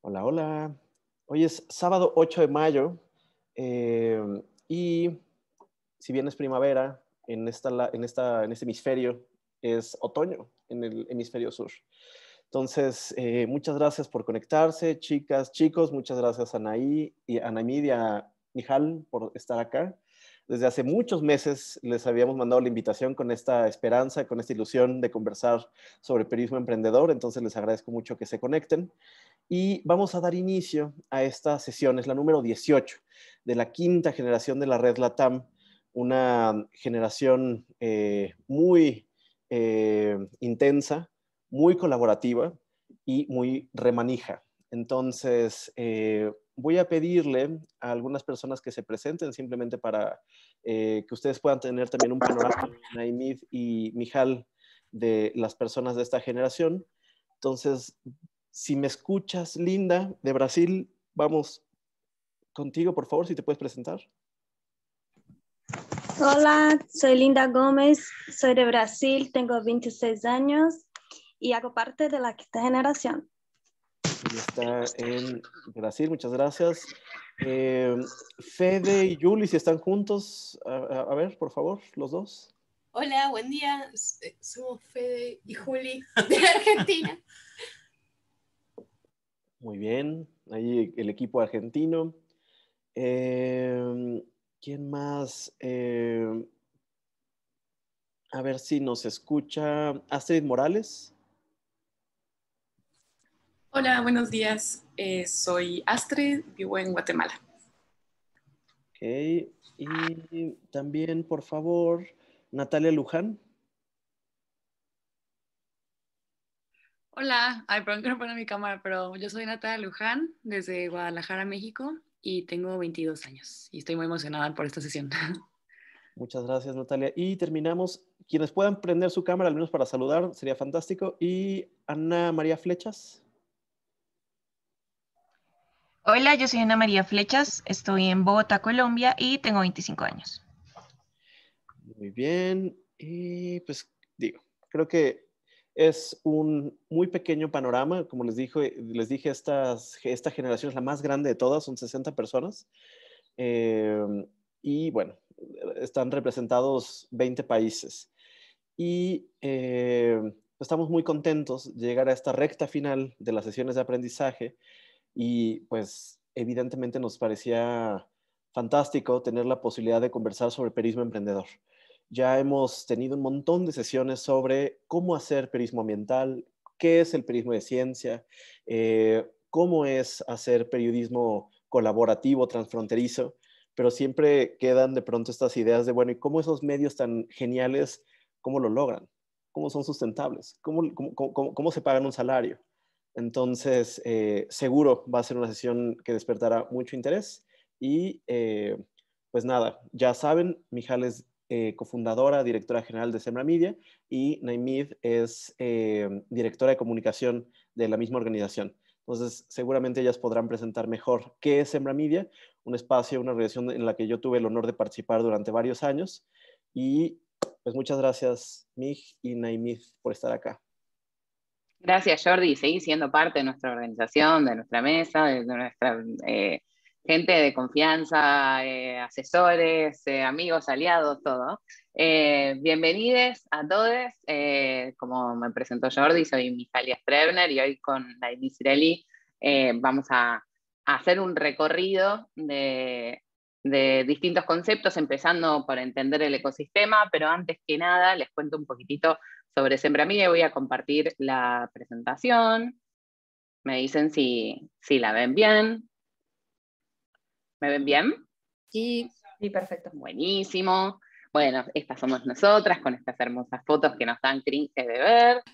Hola, hola. Hoy es sábado 8 de mayo y si bien es primavera, en este hemisferio es otoño, en el hemisferio sur. Entonces, muchas gracias por conectarse, chicas, chicos. Muchas gracias a Anaí y a Naimid y a Mijal por estar acá. Desde hace muchos meses les habíamos mandado la invitación con esta esperanza, con esta ilusión de conversar sobre periodismo emprendedor. Entonces, les agradezco mucho que se conecten. Y vamos a dar inicio a esta sesión, es la número 18 de la quinta generación de la red LATAM, una generación muy intensa, muy colaborativa y muy remanija. Entonces, voy a pedirle a algunas personas que se presenten simplemente para que ustedes puedan tener también un panorama, Naimid y Mijal, de las personas de esta generación. Entonces, si me escuchas, Linda, de Brasil, vamos contigo, por favor, si te puedes presentar. Hola, soy Linda Gómez, soy de Brasil, tengo 26 años y hago parte de la quinta generación. Está en Brasil, muchas gracias. Fede y Juli, si están juntos, a ver, por favor, los dos. Hola, buen día. Somos Fede y Juli de Argentina. Muy bien, ahí el equipo argentino. ¿Quién más? A ver si nos escucha Astrid Morales. Hola, buenos días. Soy Astrid, vivo en Guatemala. Ok, y también, por favor, Natalia Luján. Hola, ay, perdón que no pone mi cámara, pero yo soy Natalia Luján, desde Guadalajara, México, y tengo 22 años, y estoy muy emocionada por esta sesión. Muchas gracias, Natalia. Y terminamos. Quienes puedan prender su cámara, al menos para saludar, sería fantástico. Y Ana María Flechas. Hola, yo soy Ana María Flechas, estoy en Bogotá, Colombia y tengo 25 años. Muy bien. Y pues digo, creo que es un muy pequeño panorama. Como les dije, esta generación es la más grande de todas, son 60 personas. Y bueno, están representados 20 países. Y estamos muy contentos de llegar a esta recta final de las sesiones de aprendizaje y pues evidentemente nos parecía fantástico tener la posibilidad de conversar sobre periodismo emprendedor. Ya hemos tenido un montón de sesiones sobre cómo hacer periodismo ambiental, qué es el periodismo de ciencia, cómo es hacer periodismo colaborativo, transfronterizo, pero siempre quedan de pronto estas ideas de, bueno, ¿y cómo esos medios tan geniales, cómo lo logran? ¿Cómo son sustentables? ¿Cómo se pagan un salario? Entonces, seguro va a ser una sesión que despertará mucho interés y pues nada, ya saben, Mijal es cofundadora, directora general de Sembra Media y Naimid es directora de comunicación de la misma organización. Entonces, seguramente ellas podrán presentar mejor qué es Sembra Media, un espacio, una organización en la que yo tuve el honor de participar durante varios años. Y pues muchas gracias, Mij y Naimid, por estar acá. Gracias, Jordi. Seguís siendo parte de nuestra organización, de nuestra mesa, de nuestra gente de confianza, asesores, amigos, aliados, todo. Bienvenidos a todos. Como me presentó Jordi, soy Mijalia Strebner y hoy con Naimid Cirelli vamos a hacer un recorrido de distintos conceptos, empezando por entender el ecosistema, pero antes que nada les cuento un poquitito sobre Sembra Media. Voy a compartir la presentación. Me dicen si la ven bien. ¿Me ven bien? Sí, perfecto. Buenísimo. Bueno, estas somos nosotras con estas hermosas fotos que nos dan cringe de ver.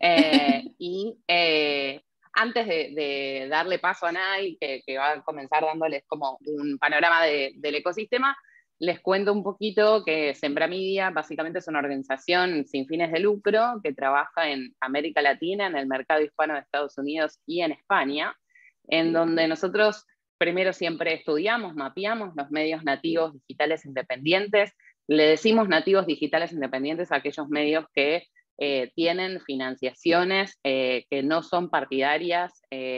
Antes de darle paso a Nay, que va a comenzar dándoles como un panorama del ecosistema, les cuento un poquito que Sembra Media básicamente es una organización sin fines de lucro que trabaja en América Latina, en el mercado hispano de Estados Unidos y en España, en donde nosotros primero siempre estudiamos, mapeamos los medios nativos digitales independientes. Le decimos nativos digitales independientes a aquellos medios que tienen financiaciones que no son partidarias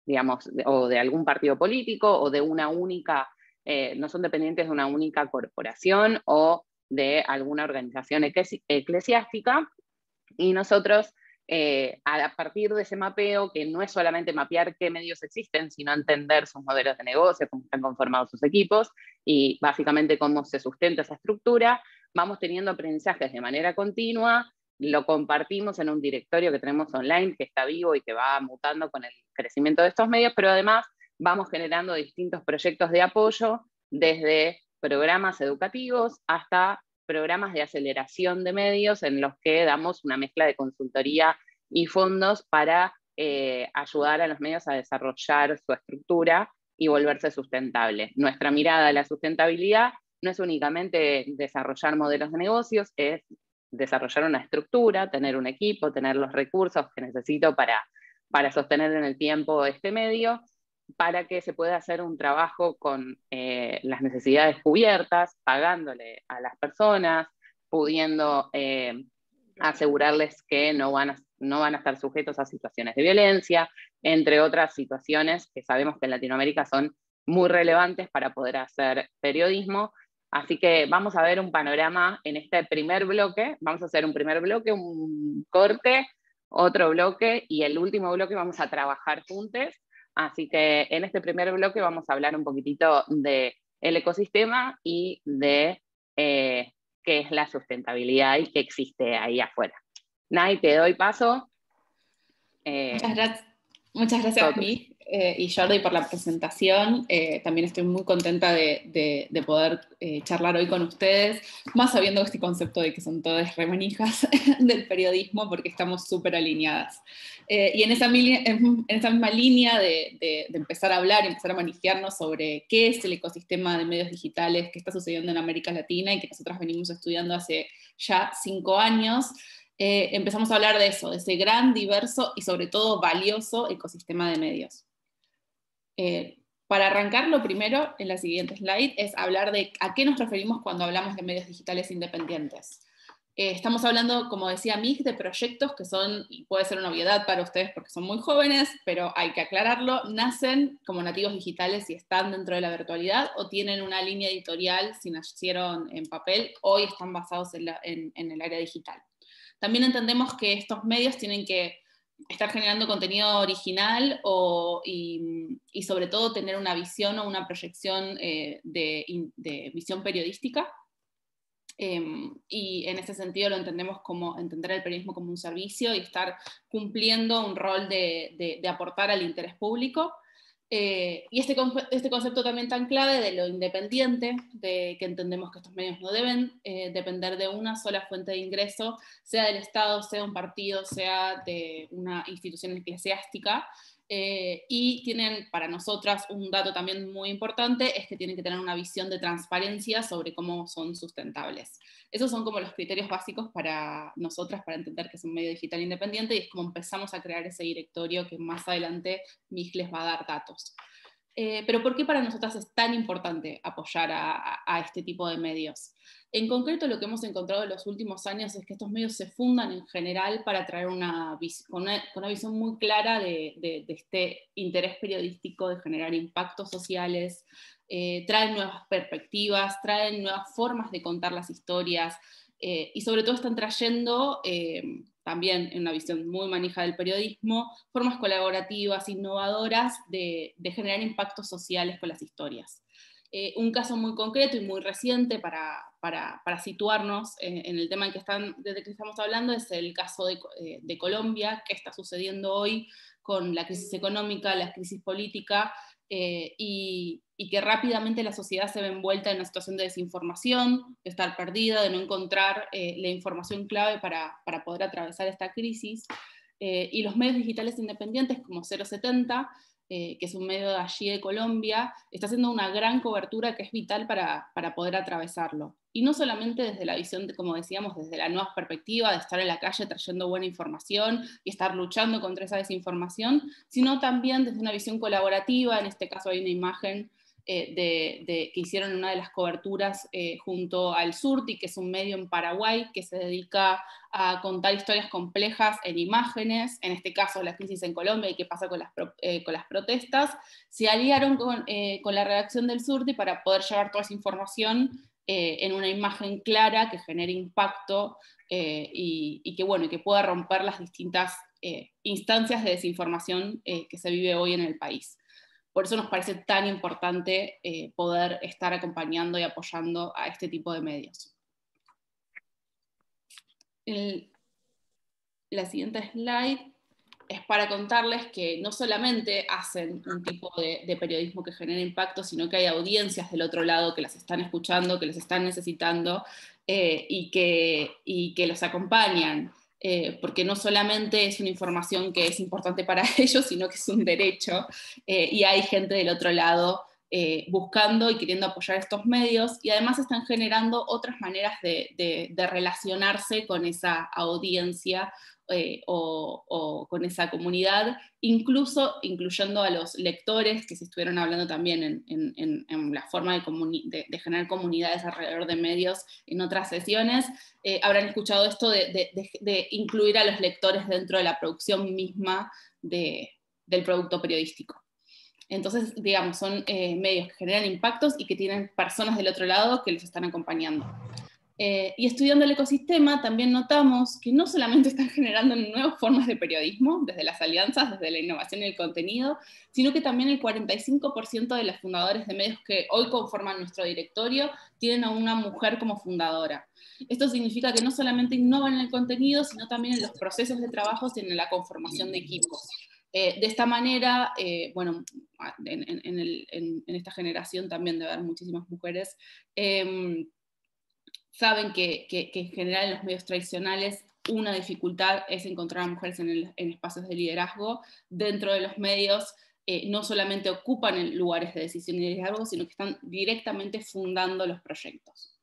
digamos, o de algún partido político o de una única, no son dependientes de una única corporación o de alguna organización eclesiástica, y nosotros, a partir de ese mapeo, que no es solamente mapear qué medios existen, sino entender sus modelos de negocio, cómo están conformados sus equipos y básicamente cómo se sustenta esa estructura, vamos teniendo aprendizajes de manera continua, lo compartimos en un directorio que tenemos online, que está vivo y que va mutando con el crecimiento de estos medios, pero además vamos generando distintos proyectos de apoyo, desde programas educativos hasta programas de aceleración de medios en los que damos una mezcla de consultoría y fondos para ayudar a los medios a desarrollar su estructura y volverse sustentable. Nuestra mirada a la sustentabilidad no es únicamente desarrollar modelos de negocios, es desarrollar una estructura, tener un equipo, tener los recursos que necesito para sostener en el tiempo este medio, para que se pueda hacer un trabajo con las necesidades cubiertas, pagándole a las personas, pudiendo asegurarles que no van a estar sujetos a situaciones de violencia, entre otras situaciones que sabemos que en Latinoamérica son muy relevantes para poder hacer periodismo. Así que vamos a ver un panorama en este primer bloque. Vamos a hacer un primer bloque, un corte, otro bloque, y el último bloque vamos a trabajar juntos. Así que en este primer bloque vamos a hablar un poquitito del ecosistema y de qué es la sustentabilidad y qué existe ahí afuera. Nay, te doy paso. Muchas gracias, Mi y Jordi, por la presentación. También estoy muy contenta de poder charlar hoy con ustedes, más sabiendo este concepto de que son todas remanijas del periodismo, porque estamos súper alineadas. Y en esa misma línea de empezar a hablar y empezar a manejarnos sobre qué es el ecosistema de medios digitales que está sucediendo en América Latina y que nosotros venimos estudiando hace ya 5 años, empezamos a hablar de eso, de ese gran, diverso y sobre todo valioso ecosistema de medios. Para arrancar, lo primero, en la siguiente slide, es hablar de a qué nos referimos cuando hablamos de medios digitales independientes. Estamos hablando, como decía Mick, de proyectos que son, y puede ser una obviedad para ustedes porque son muy jóvenes, pero hay que aclararlo, nacen como nativos digitales y están dentro de la virtualidad, o tienen una línea editorial si nacieron en papel, hoy están basados en el área digital. También entendemos que estos medios tienen que estar generando contenido original y sobre todo tener una visión o una proyección de visión periodística. Y en ese sentido lo entendemos como entender el periodismo como un servicio y estar cumpliendo un rol de aportar al interés público. Y este concepto también tan clave de lo independiente, de que entendemos que estos medios no deben depender de una sola fuente de ingreso, sea del Estado, sea un partido, sea de una institución eclesiástica, y tienen para nosotras un dato también muy importante, es que tienen que tener una visión de transparencia sobre cómo son sustentables. Esos son como los criterios básicos para nosotras para entender que es un medio digital independiente, y es como empezamos a crear ese directorio que más adelante Mick les va a dar datos. Pero ¿por qué para nosotras es tan importante apoyar a este tipo de medios? En concreto, lo que hemos encontrado en los últimos años es que estos medios se fundan en general para traer con una visión muy clara de este interés periodístico, de generar impactos sociales, traen nuevas perspectivas, traen nuevas formas de contar las historias, y sobre todo están trayendo, también en una visión muy manija del periodismo, formas colaborativas, innovadoras de generar impactos sociales con las historias. Un caso muy concreto y muy reciente para situarnos en el tema desde que estamos hablando es el caso de Colombia, que está sucediendo hoy con la crisis económica, la crisis política, y que rápidamente la sociedad se ve envuelta en una situación de desinformación, de estar perdida, de no encontrar la información clave para poder atravesar esta crisis. Y los medios digitales independientes como 070, que es un medio de allí de Colombia, está haciendo una gran cobertura que es vital para poder atravesarlo. Y no solamente desde la visión, como decíamos, desde la nueva perspectiva de estar en la calle trayendo buena información y estar luchando contra esa desinformación, sino también desde una visión colaborativa. En este caso hay una imagen que hicieron una de las coberturas junto al Surti, que es un medio en Paraguay que se dedica a contar historias complejas en imágenes, en este caso la crisis en Colombia y qué pasa con las protestas. Se aliaron con la redacción del Surti para poder llevar toda esa información en una imagen clara que genere impacto y que pueda romper las distintas instancias de desinformación que se vive hoy en el país. Por eso nos parece tan importante poder estar acompañando y apoyando a este tipo de medios. La siguiente slide es para contarles que no solamente hacen un tipo de periodismo que genera impacto, sino que hay audiencias del otro lado que las están escuchando, que les están necesitando y que los acompañan. Porque no solamente es una información que es importante para ellos, sino que es un derecho, y hay gente del otro lado buscando y queriendo apoyar estos medios, y además están generando otras maneras de relacionarse con esa audiencia o con esa comunidad, incluyendo a los lectores, que se estuvieron hablando también en la forma de generar comunidades alrededor de medios en otras sesiones. Habrán escuchado esto de incluir a los lectores dentro de la producción misma del producto periodístico. Entonces, digamos, son medios que generan impactos y que tienen personas del otro lado que los están acompañando. Y estudiando el ecosistema también notamos que no solamente están generando nuevas formas de periodismo, desde las alianzas, desde la innovación y el contenido, sino que también el 45% de los fundadores de medios que hoy conforman nuestro directorio tienen a una mujer como fundadora. Esto significa que no solamente innovan en el contenido, sino también en los procesos de trabajo y en la conformación de equipos. De esta manera, bueno, en esta generación también debe haber muchísimas mujeres, saben que en general en los medios tradicionales una dificultad es encontrar a mujeres en espacios de liderazgo. Dentro de los medios no solamente ocupan lugares de decisión y liderazgo, sino que están directamente fundando los proyectos.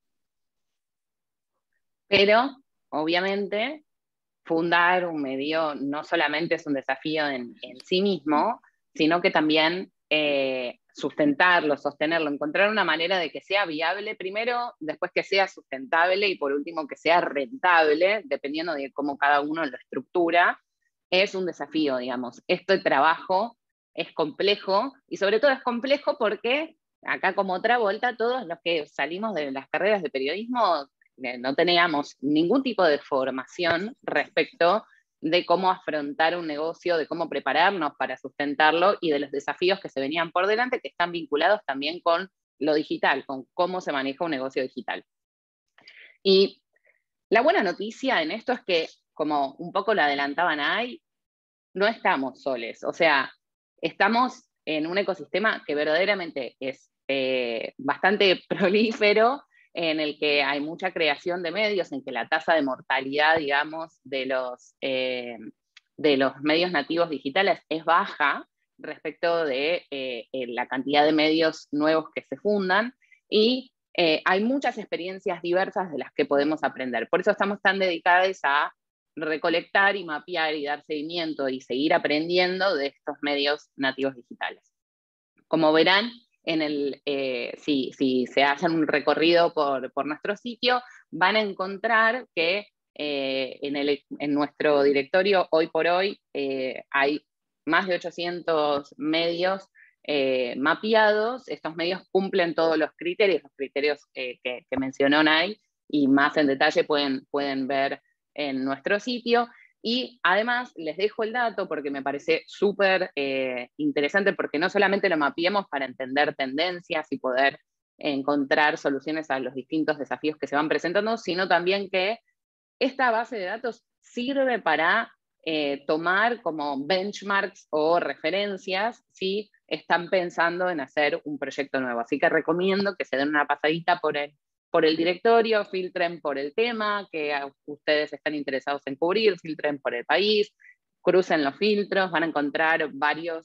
Pero, obviamente, fundar un medio no solamente es un desafío en sí mismo, sino que también sustentarlo, sostenerlo, encontrar una manera de que sea viable primero, después que sea sustentable y por último que sea rentable, dependiendo de cómo cada uno lo estructura, es un desafío, digamos. Este trabajo es complejo y sobre todo es complejo porque acá como otra vuelta todos los que salimos de las carreras de periodismo no teníamos ningún tipo de formación respecto de cómo afrontar un negocio, de cómo prepararnos para sustentarlo y de los desafíos que se venían por delante, que están vinculados también con lo digital, con cómo se maneja un negocio digital. Y la buena noticia en esto es que, como un poco lo adelantaban ahí, no estamos soles, o sea, estamos en un ecosistema que verdaderamente es bastante prolífero, en el que hay mucha creación de medios, en que la tasa de mortalidad, digamos, de los medios nativos digitales es baja respecto de la cantidad de medios nuevos que se fundan, y hay muchas experiencias diversas de las que podemos aprender. Por eso estamos tan dedicados a recolectar y mapear y dar seguimiento y seguir aprendiendo de estos medios nativos digitales. Como verán, si se hacen un recorrido por nuestro sitio, van a encontrar que en nuestro directorio hoy por hoy hay más de 800 medios mapeados. Estos medios cumplen todos los criterios que mencionó Nay, y más en detalle pueden ver en nuestro sitio. Y además les dejo el dato porque me parece súper interesante, porque no solamente lo mapeamos para entender tendencias y poder encontrar soluciones a los distintos desafíos que se van presentando, sino también que esta base de datos sirve para tomar como benchmarks o referencias si están pensando en hacer un proyecto nuevo. Así que recomiendo que se den una pasadita por el directorio, filtren por el tema que ustedes están interesados en cubrir, filtren por el país, crucen los filtros, van a encontrar varios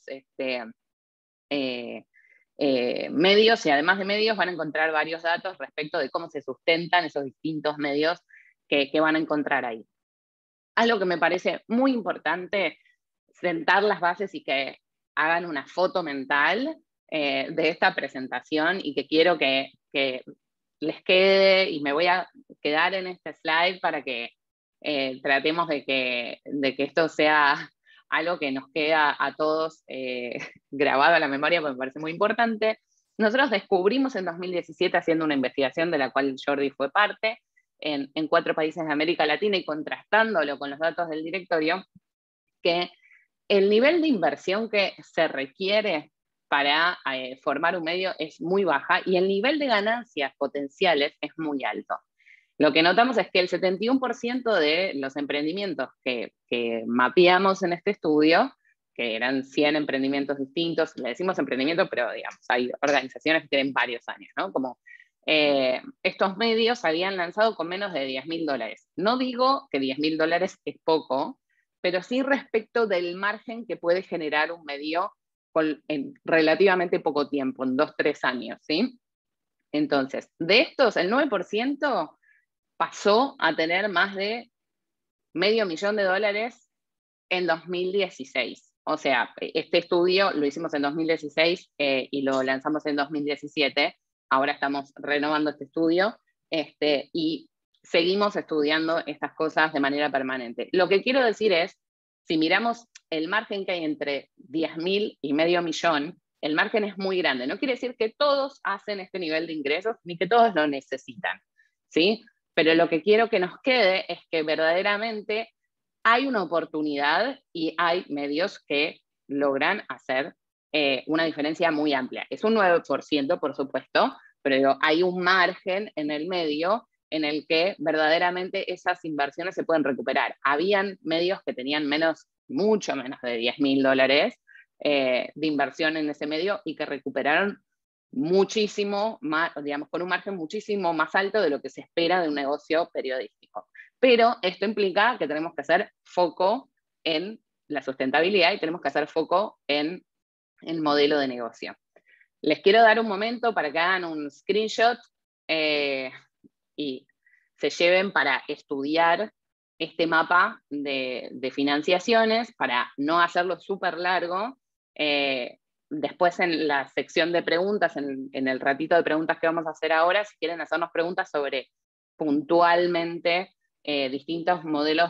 medios, y además de medios van a encontrar varios datos respecto de cómo se sustentan esos distintos medios que van a encontrar ahí. Algo que me parece muy importante, sentar las bases y que hagan una foto mental de esta presentación y que quiero que les quede, y me voy a quedar en este slide para que tratemos de que esto sea algo que nos queda a todos grabado a la memoria, porque me parece muy importante. Nosotros descubrimos en 2017, haciendo una investigación de la cual Jordi fue parte, en 4 países de América Latina y contrastándolo con los datos del directorio, que el nivel de inversión que se requiere para formar un medio es muy baja y el nivel de ganancias potenciales es muy alto. Lo que notamos es que el 71% de los emprendimientos que mapeamos en este estudio, que eran 100 emprendimientos distintos, le decimos emprendimiento, pero digamos, hay organizaciones que tienen varios años, ¿no? Como estos medios habían lanzado con menos de $10.000. No digo que $10.000 es poco, pero sí respecto del margen que puede generar un medio en relativamente poco tiempo, en 2-3 años, ¿sí? Entonces, de estos, el 9% pasó a tener más de $500.000 en 2016. O sea, este estudio lo hicimos en 2016 y lo lanzamos en 2017. Ahora estamos renovando este estudio y seguimos estudiando estas cosas de manera permanente. Lo que quiero decir es, si miramos el margen que hay entre 10.000 y $500.000, el margen es muy grande. No quiere decir que todos hacen este nivel de ingresos, ni que todos lo necesitan, ¿sí? Pero lo que quiero que nos quede es que verdaderamente hay una oportunidad y hay medios que logran hacer una diferencia muy amplia. Es un 9%, por supuesto, pero hay un margen en el medio en el que verdaderamente esas inversiones se pueden recuperar. Habían medios que tenían mucho menos de $10.000 de inversión en ese medio y que recuperaron muchísimo más, digamos, con un margen muchísimo más alto de lo que se espera de un negocio periodístico. Pero esto implica que tenemos que hacer foco en la sustentabilidad y tenemos que hacer foco en el modelo de negocio. Les quiero dar un momento para que hagan un screenshot y se lleven para estudiar este mapa de financiaciones, para no hacerlo súper largo. Después en la sección de preguntas, en el ratito de preguntas que vamos a hacer ahora, si quieren hacernos preguntas sobre puntualmente distintos modelos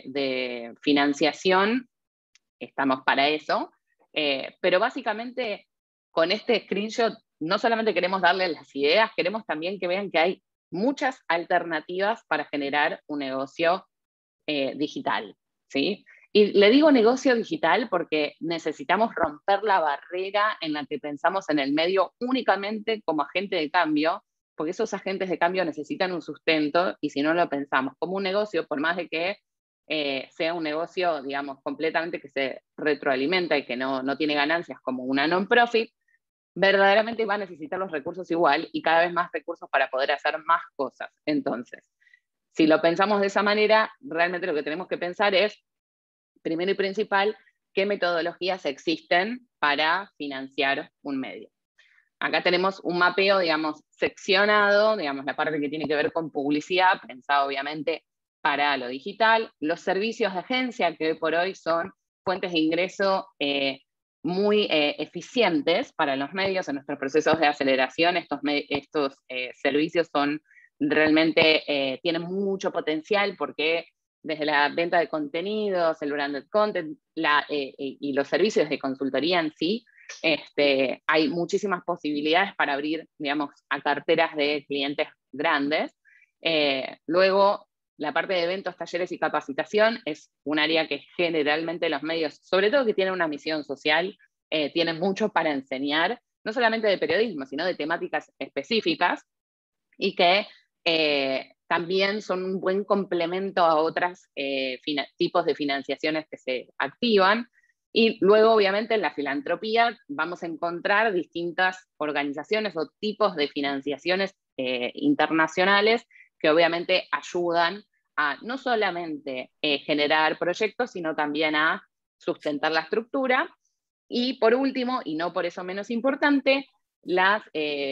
de financiación, estamos para eso. Pero básicamente con este screenshot no solamente queremos darles las ideas, queremos también que vean que hay muchas alternativas para generar un negocio digital, ¿sí? Y le digo negocio digital porque necesitamos romper la barrera en la que pensamos en el medio únicamente como agente de cambio, porque esos agentes de cambio necesitan un sustento y si no lo pensamos como un negocio, por más de que sea un negocio, digamos, completamente que se retroalimenta y que no tiene ganancias como una non-profit, verdaderamente va a necesitar los recursos igual y cada vez más recursos para poder hacer más cosas. Entonces, si lo pensamos de esa manera, realmente lo que tenemos que pensar es, primero y principal, qué metodologías existen para financiar un medio. Acá tenemos un mapeo, digamos, seccionado, digamos, la parte que tiene que ver con publicidad, pensada obviamente para lo digital, los servicios de agencia, que hoy por hoy son fuentes de ingreso muy eficientes para los medios en nuestros procesos de aceleración. Estos servicios son realmente, tienen mucho potencial porque desde la venta de contenidos, el branded content y los servicios de consultoría en sí, hay muchísimas posibilidades para abrir, digamos, a carteras de clientes grandes. Luego, la parte de eventos, talleres y capacitación es un área que generalmente los medios, sobre todo que tienen una misión social, tienen mucho para enseñar, no solamente de periodismo, sino de temáticas específicas, y que también son un buen complemento a otros tipos de financiaciones que se activan. Y luego, obviamente, en la filantropía vamos a encontrar distintas organizaciones o tipos de financiaciones internacionales que obviamente ayudan a no solamente generar proyectos, sino también a sustentar la estructura. Y por último, y no por eso menos importante, las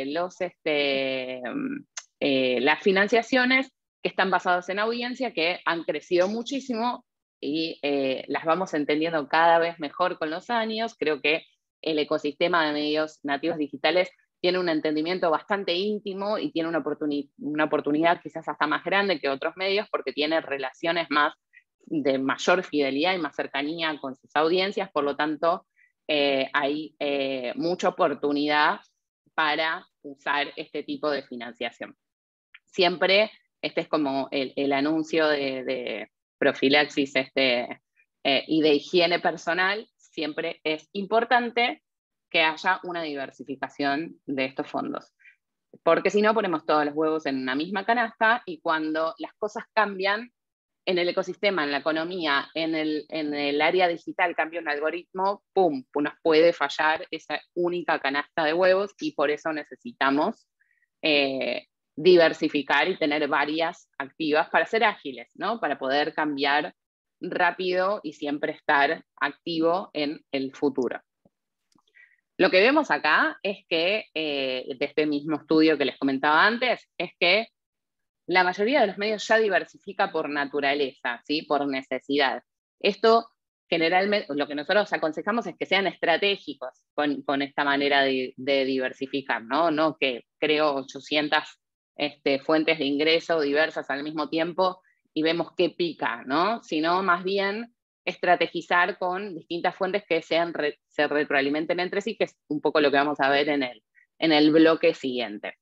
financiaciones que están basadas en audiencia, que han crecido muchísimo y las vamos entendiendo cada vez mejor con los años. Creo que el ecosistema de medios nativos digitales tiene un entendimiento bastante íntimo y tiene una oportunidad quizás hasta más grande que otros medios porque tiene relaciones más de mayor fidelidad y más cercanía con sus audiencias, por lo tanto hay mucha oportunidad para usar este tipo de financiación. Siempre, este es como el anuncio de profilaxis y de higiene personal, siempre es importante que haya una diversificación de estos fondos. Porque si no, ponemos todos los huevos en una misma canasta y cuando las cosas cambian en el ecosistema, en la economía, en el área digital, cambia un algoritmo, ¡pum!, nos puede fallar esa única canasta de huevos y por eso necesitamos diversificar y tener varias activas para ser ágiles, ¿no? Para poder cambiar rápido y siempre estar activo en el futuro. Lo que vemos acá es que, de este mismo estudio que les comentaba antes, es que la mayoría de los medios ya diversifica por naturaleza, ¿sí? Por necesidad. Esto generalmente, lo que nosotros aconsejamos es que sean estratégicos con esta manera de diversificar, ¿no? No que creo 800 fuentes de ingreso diversas al mismo tiempo y vemos qué pica, ¿no? Sino más bien estrategizar con distintas fuentes que se retroalimenten entre sí, que es un poco lo que vamos a ver en el bloque siguiente.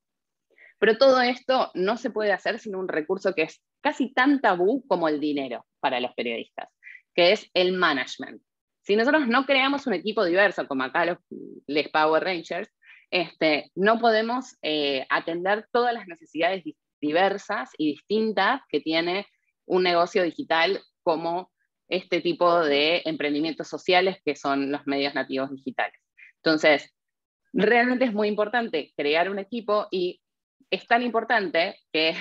Pero todo esto no se puede hacer sin un recurso que es casi tan tabú como el dinero para los periodistas, que es el management. Si nosotros no creamos un equipo diverso, como acá les Power Rangers, no podemos atender todas las necesidades diversas y distintas que tiene un negocio digital como este tipo de emprendimientos sociales que son los medios nativos digitales. Entonces, realmente es muy importante crear un equipo y es tan importante que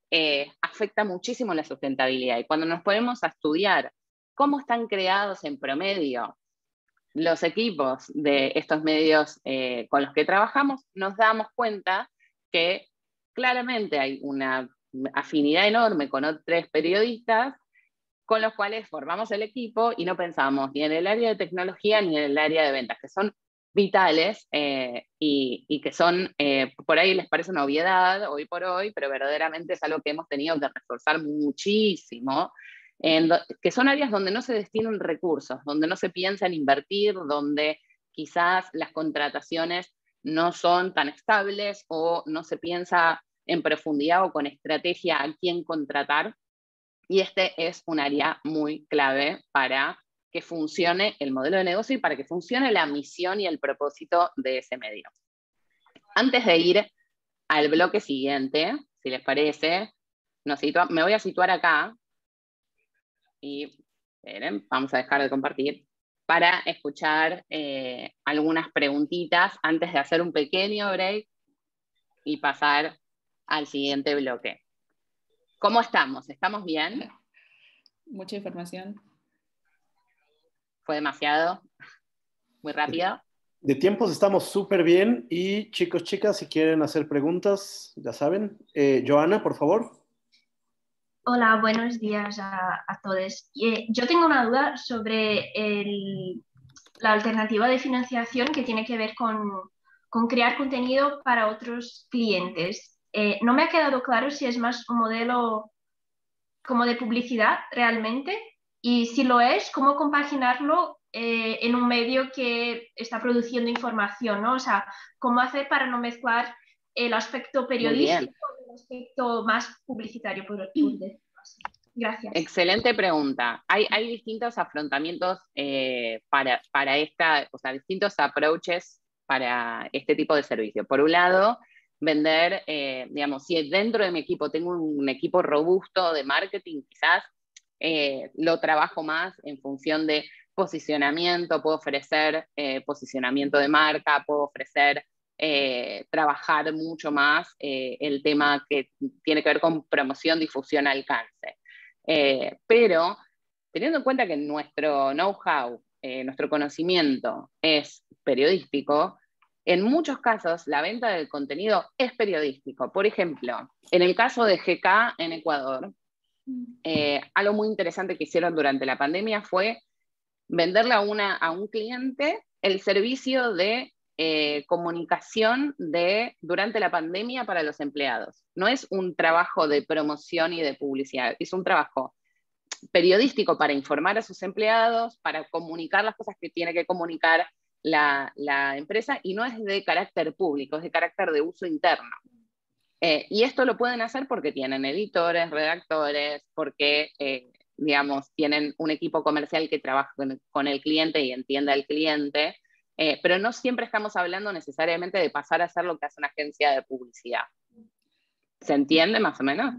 afecta muchísimo la sustentabilidad. Y cuando nos ponemos a estudiar cómo están creados en promedio los equipos de estos medios con los que trabajamos, nos damos cuenta que claramente hay una afinidad enorme con otros periodistas con los cuales formamos el equipo y no pensamos ni en el área de tecnología ni en el área de ventas, que son vitales y que son, por ahí les parece una obviedad hoy por hoy, pero verdaderamente es algo que hemos tenido que reforzar muchísimo, que son áreas donde no se destinan recursos, donde no se piensa en invertir, donde quizás las contrataciones no son tan estables o no se piensa en profundidad o con estrategia a quién contratar. Y es un área muy clave para que funcione el modelo de negocio y para que funcione la misión y el propósito de ese medio. Antes de ir al bloque siguiente, si les parece, me voy a situar acá y esperen, vamos a dejar de compartir para escuchar algunas preguntitas antes de hacer un pequeño break y pasar al siguiente bloque. ¿Cómo estamos? ¿Estamos bien? Mucha información. ¿Fue demasiado? ¿Muy rápido? De tiempos estamos súper bien y chicos, chicas, si quieren hacer preguntas, ya saben. Joana, por favor. Hola, buenos días a todos. Yo tengo una duda sobre la alternativa de financiación que tiene que ver con crear contenido para otros clientes. No me ha quedado claro si es más un modelo como de publicidad realmente y si lo es, cómo compaginarlo en un medio que está produciendo información, ¿no? O sea, cómo hacer para no mezclar el aspecto periodístico con el aspecto más publicitario, por decirlo así. Gracias. Excelente pregunta. Hay distintos afrontamientos para esta, o sea, distintos approaches para este tipo de servicio. Por un lado, vender, digamos, si dentro de mi equipo tengo un equipo robusto de marketing, quizás lo trabajo más en función de posicionamiento, puedo ofrecer posicionamiento de marca, puedo ofrecer trabajar mucho más el tema que tiene que ver con promoción, difusión, alcance. Pero teniendo en cuenta que nuestro know-how, nuestro conocimiento es periodístico, en muchos casos la venta del contenido es periodístico. Por ejemplo, en el caso de GK en Ecuador, algo muy interesante que hicieron durante la pandemia fue venderle a un cliente el servicio de comunicación durante la pandemia para los empleados. No es un trabajo de promoción y de publicidad, es un trabajo periodístico para informar a sus empleados, para comunicar las cosas que tiene que comunicar la empresa, y no es de carácter público, es de carácter de uso interno. Y esto lo pueden hacer porque tienen editores, redactores, porque digamos, tienen un equipo comercial que trabaja con el cliente y entiende al cliente, pero no siempre estamos hablando necesariamente de pasar a hacer lo que hace una agencia de publicidad. ¿Se entiende más o menos?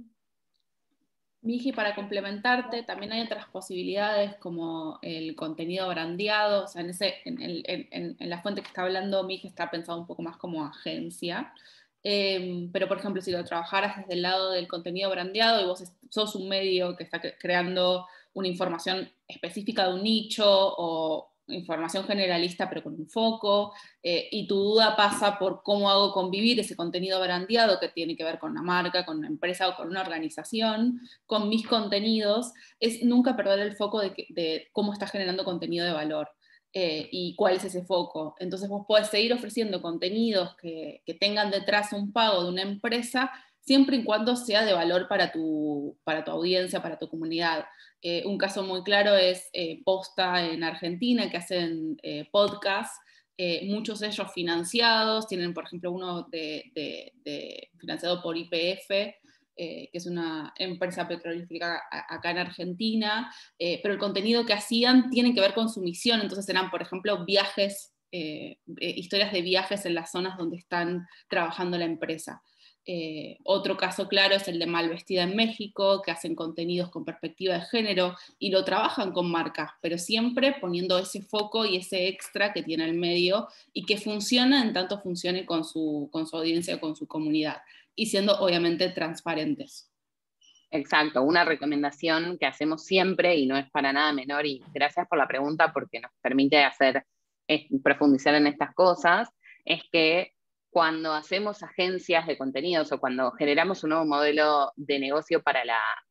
Miji, para complementarte, también hay otras posibilidades como el contenido brandeado. O sea, en la fuente que está hablando Miji está pensado un poco más como agencia. Pero, por ejemplo, si lo trabajaras desde el lado del contenido brandeado y vos sos un medio que está creando una información específica de un nicho o información generalista pero con un foco, y tu duda pasa por cómo hago convivir ese contenido brandeado que tiene que ver con una marca, con una empresa o con una organización, con mis contenidos, es nunca perder el foco de cómo estás generando contenido de valor. Y cuál es ese foco. Entonces vos podés seguir ofreciendo contenidos que tengan detrás un pago de una empresa, siempre y cuando sea de valor para tu audiencia, para tu comunidad. Un caso muy claro es Posta en Argentina, que hacen podcasts, muchos de ellos financiados, tienen por ejemplo uno financiado por YPF, que es una empresa petrolífera acá en Argentina, pero el contenido que hacían tiene que ver con su misión, entonces eran, por ejemplo, viajes, historias de viajes en las zonas donde están trabajando la empresa. Otro caso claro es el de Malvestida en México, que hacen contenidos con perspectiva de género y lo trabajan con marcas, pero siempre poniendo ese foco y ese extra que tiene el medio y que funciona en tanto funcione con su audiencia o con su comunidad, y siendo obviamente transparentes. Exacto, una recomendación que hacemos siempre y no es para nada menor, y gracias por la pregunta porque nos permite profundizar en estas cosas, es que cuando hacemos agencias de contenidos o cuando generamos un nuevo modelo de negocio para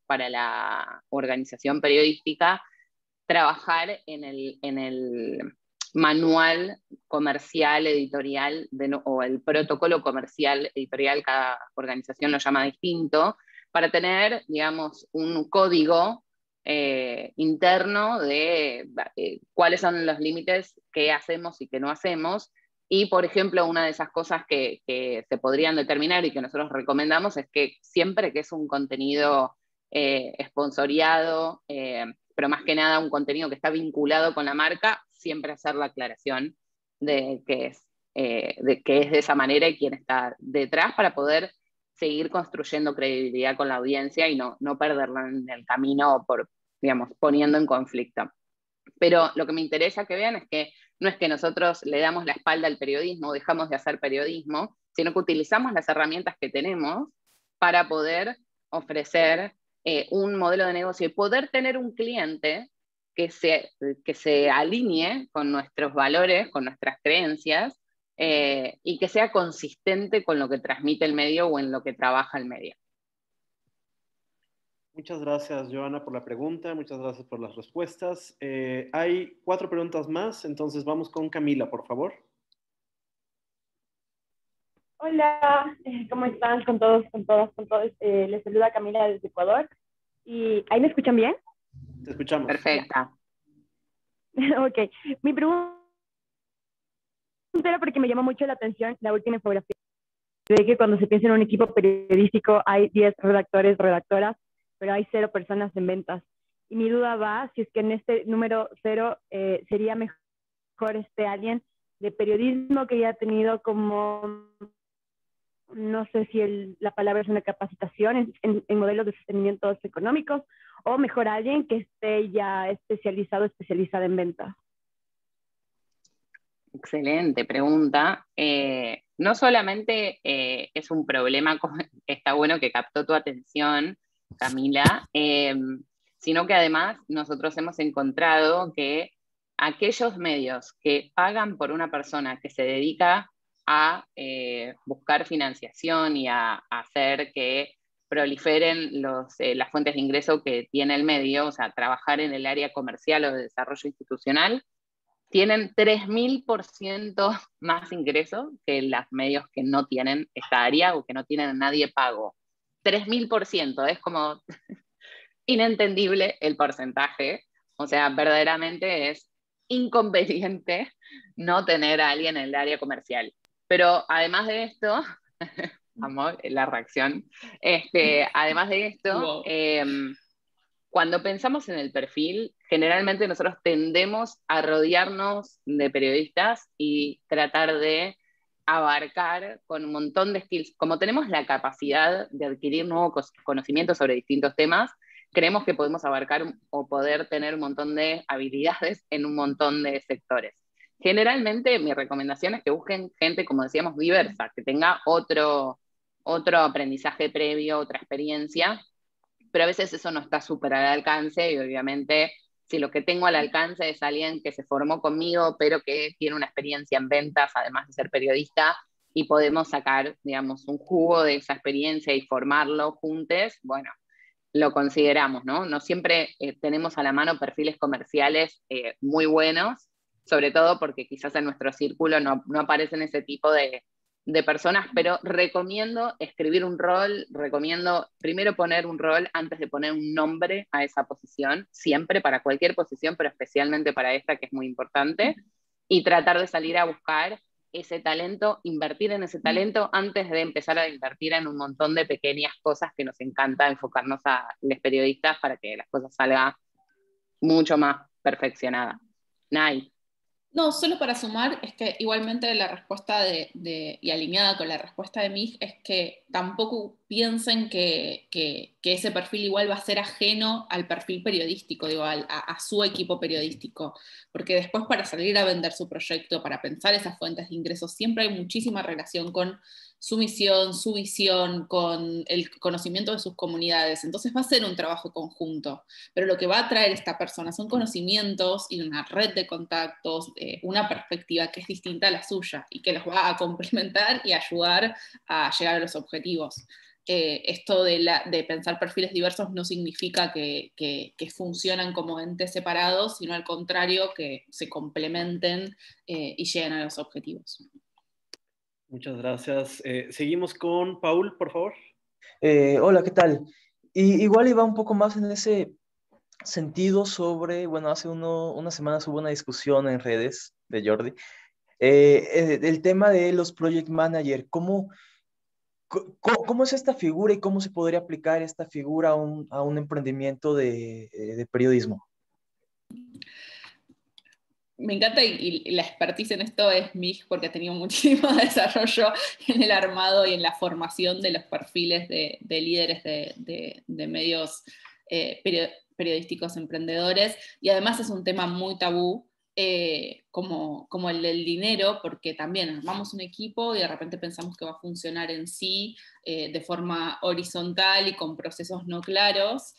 la organización periodística, trabajar en el manual comercial editorial o el protocolo comercial editorial, cada organización lo llama distinto, para tener, digamos, un código interno de cuáles son los límites que hacemos y que no hacemos. Y, por ejemplo, una de esas cosas que se podrían determinar y que nosotros recomendamos es que siempre que es un contenido esponsoreado, pero más que nada un contenido que está vinculado con la marca, siempre hacer la aclaración de que es de esa manera y quién está detrás, para poder seguir construyendo credibilidad con la audiencia y no perderla en el camino por, digamos, poniendo en conflicto. Pero lo que me interesa que vean es que no es que nosotros le damos la espalda al periodismo, dejamos de hacer periodismo, sino que utilizamos las herramientas que tenemos para poder ofrecer un modelo de negocio y poder tener un cliente que se alinee con nuestros valores, con nuestras creencias, y que sea consistente con lo que transmite el medio o en lo que trabaja el medio. Muchas gracias, Joana, por la pregunta. Muchas gracias por las respuestas. Hay 4 preguntas más, entonces vamos con Camila, por favor. Hola, ¿cómo están con todos, con todas, con todos? Les saluda Camila desde Ecuador. ¿Y ahí me escuchan bien? Te escuchamos. Perfecta. Ok, mi pregunta era porque me llamó mucho la atención la última infografía de que cuando se piensa en un equipo periodístico hay 10 redactores, redactoras, pero hay 0 personas en ventas. Y mi duda va si es que en este número 0 sería mejor alguien de periodismo que ya ha tenido como, no sé si la palabra es una capacitación en modelos de sostenimientos económicos, o mejor alguien que esté ya especializada en ventas. Excelente pregunta. No solamente es un problema, está bueno que captó tu atención, Camila, sino que además nosotros hemos encontrado que aquellos medios que pagan por una persona que se dedica a buscar financiación y a hacer que proliferen las fuentes de ingreso que tiene el medio, o sea, trabajar en el área comercial o de desarrollo institucional, tienen 3000% más ingresos que los medios que no tienen esta área o que no tienen a nadie pago. 3000%, es como inentendible el porcentaje, o sea, verdaderamente es inconveniente no tener a alguien en el área comercial. Pero además de esto, amo la reacción, además de esto, Wow. cuando pensamos en el perfil, generalmente nosotros tendemos a rodearnos de periodistas y tratar de abarcar con un montón de skills. Como tenemos la capacidad de adquirir nuevos conocimientos sobre distintos temas, creemos que podemos abarcar o poder tener un montón de habilidades en un montón de sectores. Generalmente mi recomendación es que busquen gente, como decíamos, diversa, que tenga otro aprendizaje previo, otra experiencia, pero a veces eso no está súper al alcance y obviamente si lo que tengo al alcance es alguien que se formó conmigo, pero que tiene una experiencia en ventas, además de ser periodista, y podemos sacar, digamos, un jugo de esa experiencia y formarlo juntos, bueno, lo consideramos, ¿no? No siempre tenemos a la mano perfiles comerciales muy buenos, sobre todo porque quizás en nuestro círculo no aparecen ese tipo de personas, pero recomiendo escribir un rol, recomiendo primero poner un rol antes de poner un nombre a esa posición, siempre para cualquier posición, pero especialmente para esta que es muy importante, y tratar de salir a buscar ese talento, invertir en ese talento antes de empezar a invertir en un montón de pequeñas cosas que nos encanta enfocarnos a los periodistas para que las cosas salgan mucho más perfeccionadas. Nay. No, solo para sumar, es que igualmente la respuesta y alineada con la respuesta de Mig, es que tampoco piensen que ese perfil igual va a ser ajeno al perfil periodístico, digo, a su equipo periodístico, porque después para salir a vender su proyecto, para pensar esas fuentes de ingresos, siempre hay muchísima relación con su misión, su visión, con el conocimiento de sus comunidades. Entonces va a ser un trabajo conjunto, pero lo que va a traer esta persona son conocimientos y una red de contactos, una perspectiva que es distinta a la suya y que los va a complementar y ayudar a llegar a los objetivos. Esto de pensar perfiles diversos no significa que funcionan como entes separados, sino al contrario, que se complementen y lleguen a los objetivos. Muchas gracias. Seguimos con Paul, por favor. Hola, ¿qué tal? Igual iba un poco más en ese sentido sobre, bueno, hace unas semanas hubo una discusión en redes de Jordi, el tema de los project manager, ¿cómo es esta figura y cómo se podría aplicar esta figura a un emprendimiento de periodismo? Me encanta y la expertise en esto es Mig, porque ha tenido muchísimo desarrollo en el armado y en la formación de los perfiles de líderes de medios periodísticos emprendedores, y además es un tema muy tabú, como el del dinero, porque también armamos un equipo y de repente pensamos que va a funcionar en sí de forma horizontal y con procesos no claros.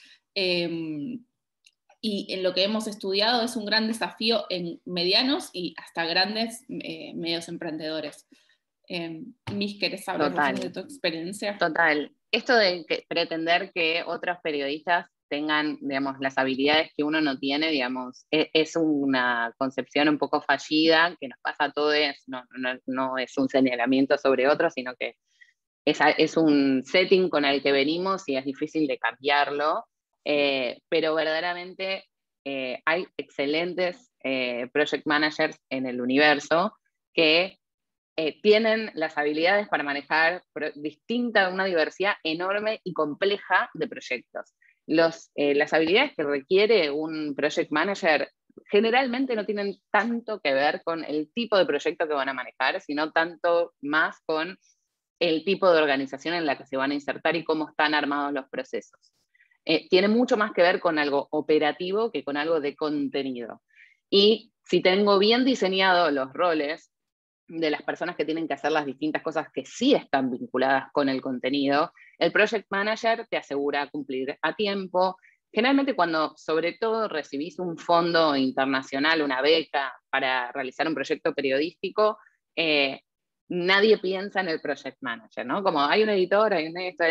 Y en lo que hemos estudiado es un gran desafío en medianos y hasta grandes medios emprendedores. Mis, ¿querés hablar de tu experiencia? Total. Esto de pretender que otros periodistas tengan, digamos, las habilidades que uno no tiene, digamos, es una concepción un poco fallida, que nos pasa a todos, no es un señalamiento sobre otros, sino que es un setting con el que venimos y es difícil de cambiarlo. Pero verdaderamente hay excelentes project managers en el universo que tienen las habilidades para manejar una diversidad enorme y compleja de proyectos. Las habilidades que requiere un project manager generalmente no tienen tanto que ver con el tipo de proyecto que van a manejar, sino tanto más con el tipo de organización en la que se van a insertar y cómo están armados los procesos. Tiene mucho más que ver con algo operativo que con algo de contenido. Y si tengo bien diseñados los roles de las personas que tienen que hacer las distintas cosas que sí están vinculadas con el contenido, el project manager te asegura cumplir a tiempo. Generalmente cuando sobre todo recibís un fondo internacional, una beca para realizar un proyecto periodístico, nadie piensa en el project manager, ¿no? Como hay un editor, hay un editor,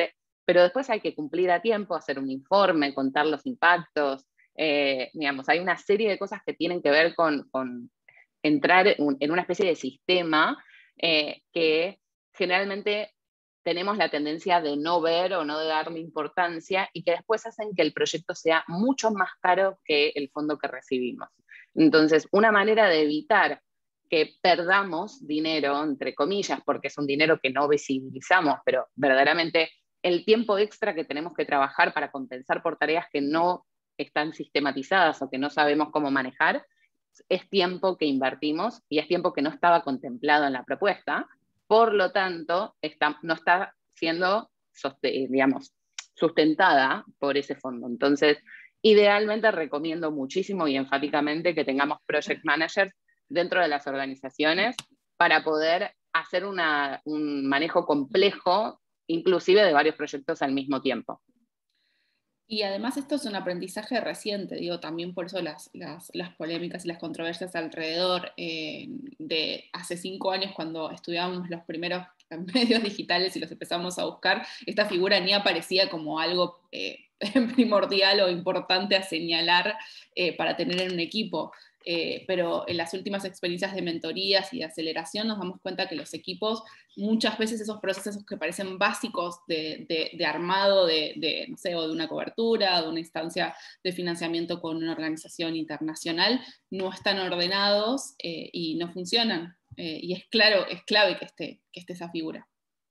pero después hay que cumplir a tiempo, hacer un informe, contar los impactos, digamos, hay una serie de cosas que tienen que ver con entrar en una especie de sistema que generalmente tenemos la tendencia de no ver o no de darle importancia y que después hacen que el proyecto sea mucho más caro que el fondo que recibimos. Entonces, una manera de evitar que perdamos dinero, entre comillas, porque es un dinero que no visibilizamos, pero verdaderamente el tiempo extra que tenemos que trabajar para compensar por tareas que no están sistematizadas o que no sabemos cómo manejar, es tiempo que invertimos y es tiempo que no estaba contemplado en la propuesta. Por lo tanto, no está siendo, digamos, sustentada por ese fondo. Entonces, idealmente recomiendo muchísimo y enfáticamente que tengamos project managers dentro de las organizaciones para poder hacer un manejo complejo, inclusive de varios proyectos al mismo tiempo. Y además esto es un aprendizaje reciente, digo, también por eso las polémicas y las controversias alrededor de hace 5 años cuando estudiábamos los primeros medios digitales y los empezamos a buscar, esta figura ni aparecía como algo primordial o importante a señalar para tener en un equipo. Pero en las últimas experiencias de mentorías y de aceleración nos damos cuenta que los equipos, muchas veces esos procesos que parecen básicos de armado no sé, o de una cobertura, de una instancia de financiamiento con una organización internacional, no están ordenados y no funcionan. Y es clave que esté esa figura.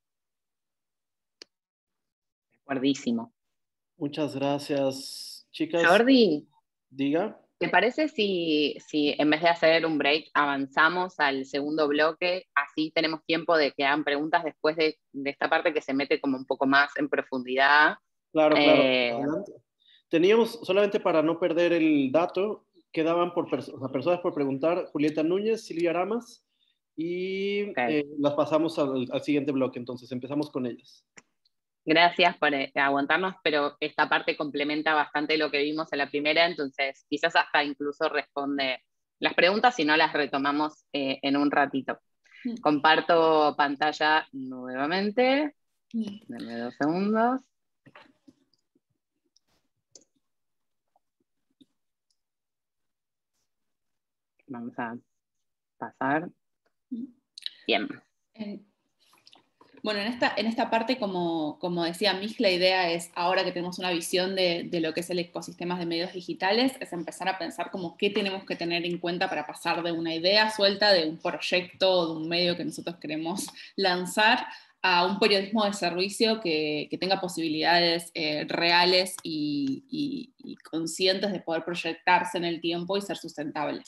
De acuerdísimo. Muchas gracias, chicas. Jordi, diga. ¿Te parece si en vez de hacer un break avanzamos al segundo bloque? Así tenemos tiempo de que hagan preguntas después de esta parte que se mete como un poco más en profundidad. Claro. Adelante. Teníamos, solamente para no perder el dato, quedaban personas por preguntar: Julieta Núñez, Silvia Ramas, y las pasamos al siguiente bloque, entonces empezamos con ellas. Gracias por aguantarnos, pero esta parte complementa bastante lo que vimos en la primera, entonces quizás hasta incluso responde las preguntas, si no las retomamos en un ratito. Comparto pantalla nuevamente. Denme 2 segundos. Vamos a pasar. Bien. Bueno, en esta parte, como decía Mich, la idea es, ahora que tenemos una visión de lo que es el ecosistema de medios digitales, es empezar a pensar como qué tenemos que tener en cuenta para pasar de una idea suelta, de un proyecto o de un medio que nosotros queremos lanzar, a un periodismo de servicio que tenga posibilidades reales y conscientes de poder proyectarse en el tiempo y ser sustentable.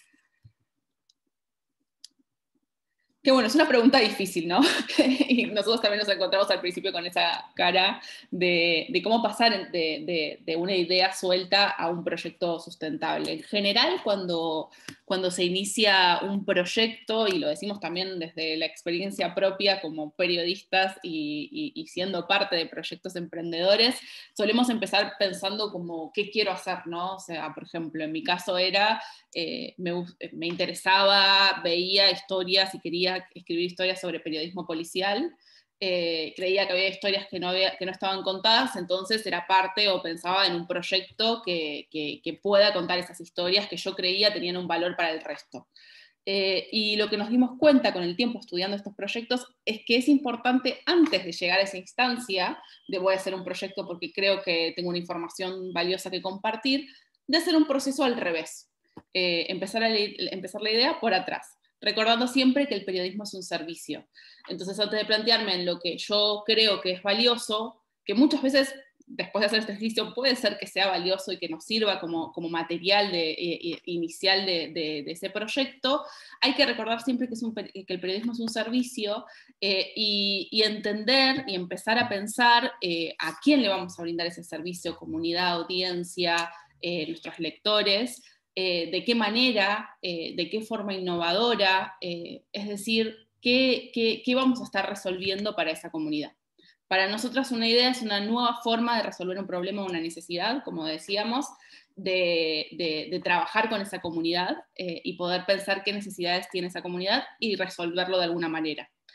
Que bueno, es una pregunta difícil, ¿no? Y nosotros también nos encontramos al principio con esa cara de cómo pasar de una idea suelta a un proyecto sustentable. En general, cuando se inicia un proyecto, y lo decimos también desde la experiencia propia como periodistas y siendo parte de proyectos emprendedores, solemos empezar pensando como, ¿qué quiero hacer, no? O sea, por ejemplo, en mi caso era, me interesaba, veía historias y quería escribir historias sobre periodismo policial. Creía que había historias que no estaban contadas, entonces era parte o pensaba en un proyecto que pueda contar esas historias que yo creía tenían un valor para el resto. Y lo que nos dimos cuenta con el tiempo estudiando estos proyectos es que es importante, antes de llegar a esa instancia de voy a hacer un proyecto porque creo que tengo una información valiosa que compartir, de hacer un proceso al revés. Empezar la idea por atrás, recordando siempre que el periodismo es un servicio. Entonces, antes de plantearme en lo que yo creo que es valioso, que muchas veces después de hacer este ejercicio puede ser que sea valioso y que nos sirva como material inicial de ese proyecto, hay que recordar siempre que el periodismo es un servicio y entender y empezar a pensar a quién le vamos a brindar ese servicio: comunidad, audiencia, nuestros lectores, de qué manera, de qué forma innovadora, es decir, qué vamos a estar resolviendo para esa comunidad. Para nosotras una idea es una nueva forma de resolver un problema o una necesidad, como decíamos, de trabajar con esa comunidad y poder pensar qué necesidades tiene esa comunidad y resolverlo de alguna manera.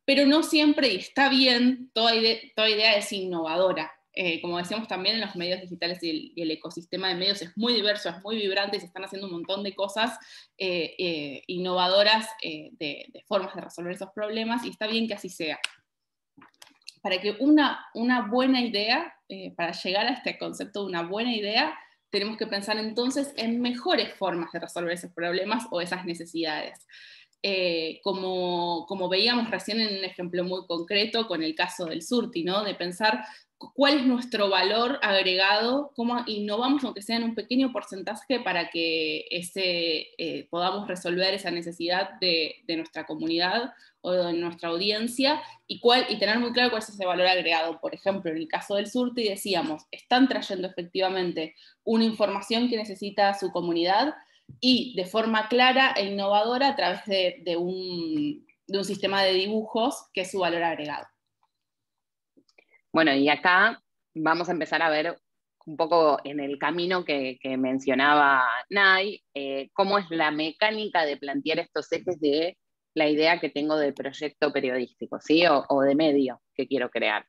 pero no siempre, y está bien, toda idea es innovadora. Como decíamos también, en los medios digitales y el ecosistema de medios es muy diverso, es muy vibrante, y se están haciendo un montón de cosas innovadoras de formas de resolver esos problemas, y está bien que así sea. Para que una buena idea, para llegar a este concepto de una buena idea, tenemos que pensar entonces en mejores formas de resolver esos problemas o esas necesidades. Como veíamos recién en un ejemplo muy concreto con el caso del Surti, ¿no? De pensar cuál es nuestro valor agregado, cómo innovamos, aunque sea en un pequeño porcentaje, para que podamos resolver esa necesidad de nuestra comunidad o de nuestra audiencia, y tener muy claro cuál es ese valor agregado. Por ejemplo, en el caso del Surti decíamos, están trayendo efectivamente una información que necesita su comunidad, y de forma clara e innovadora a través de un sistema de dibujos, que es su valor agregado. Bueno, y acá vamos a empezar a ver un poco en el camino que mencionaba Nay, cómo es la mecánica de plantear estos ejes de la idea que tengo de proyecto periodístico, ¿sí? O de medio que quiero crear.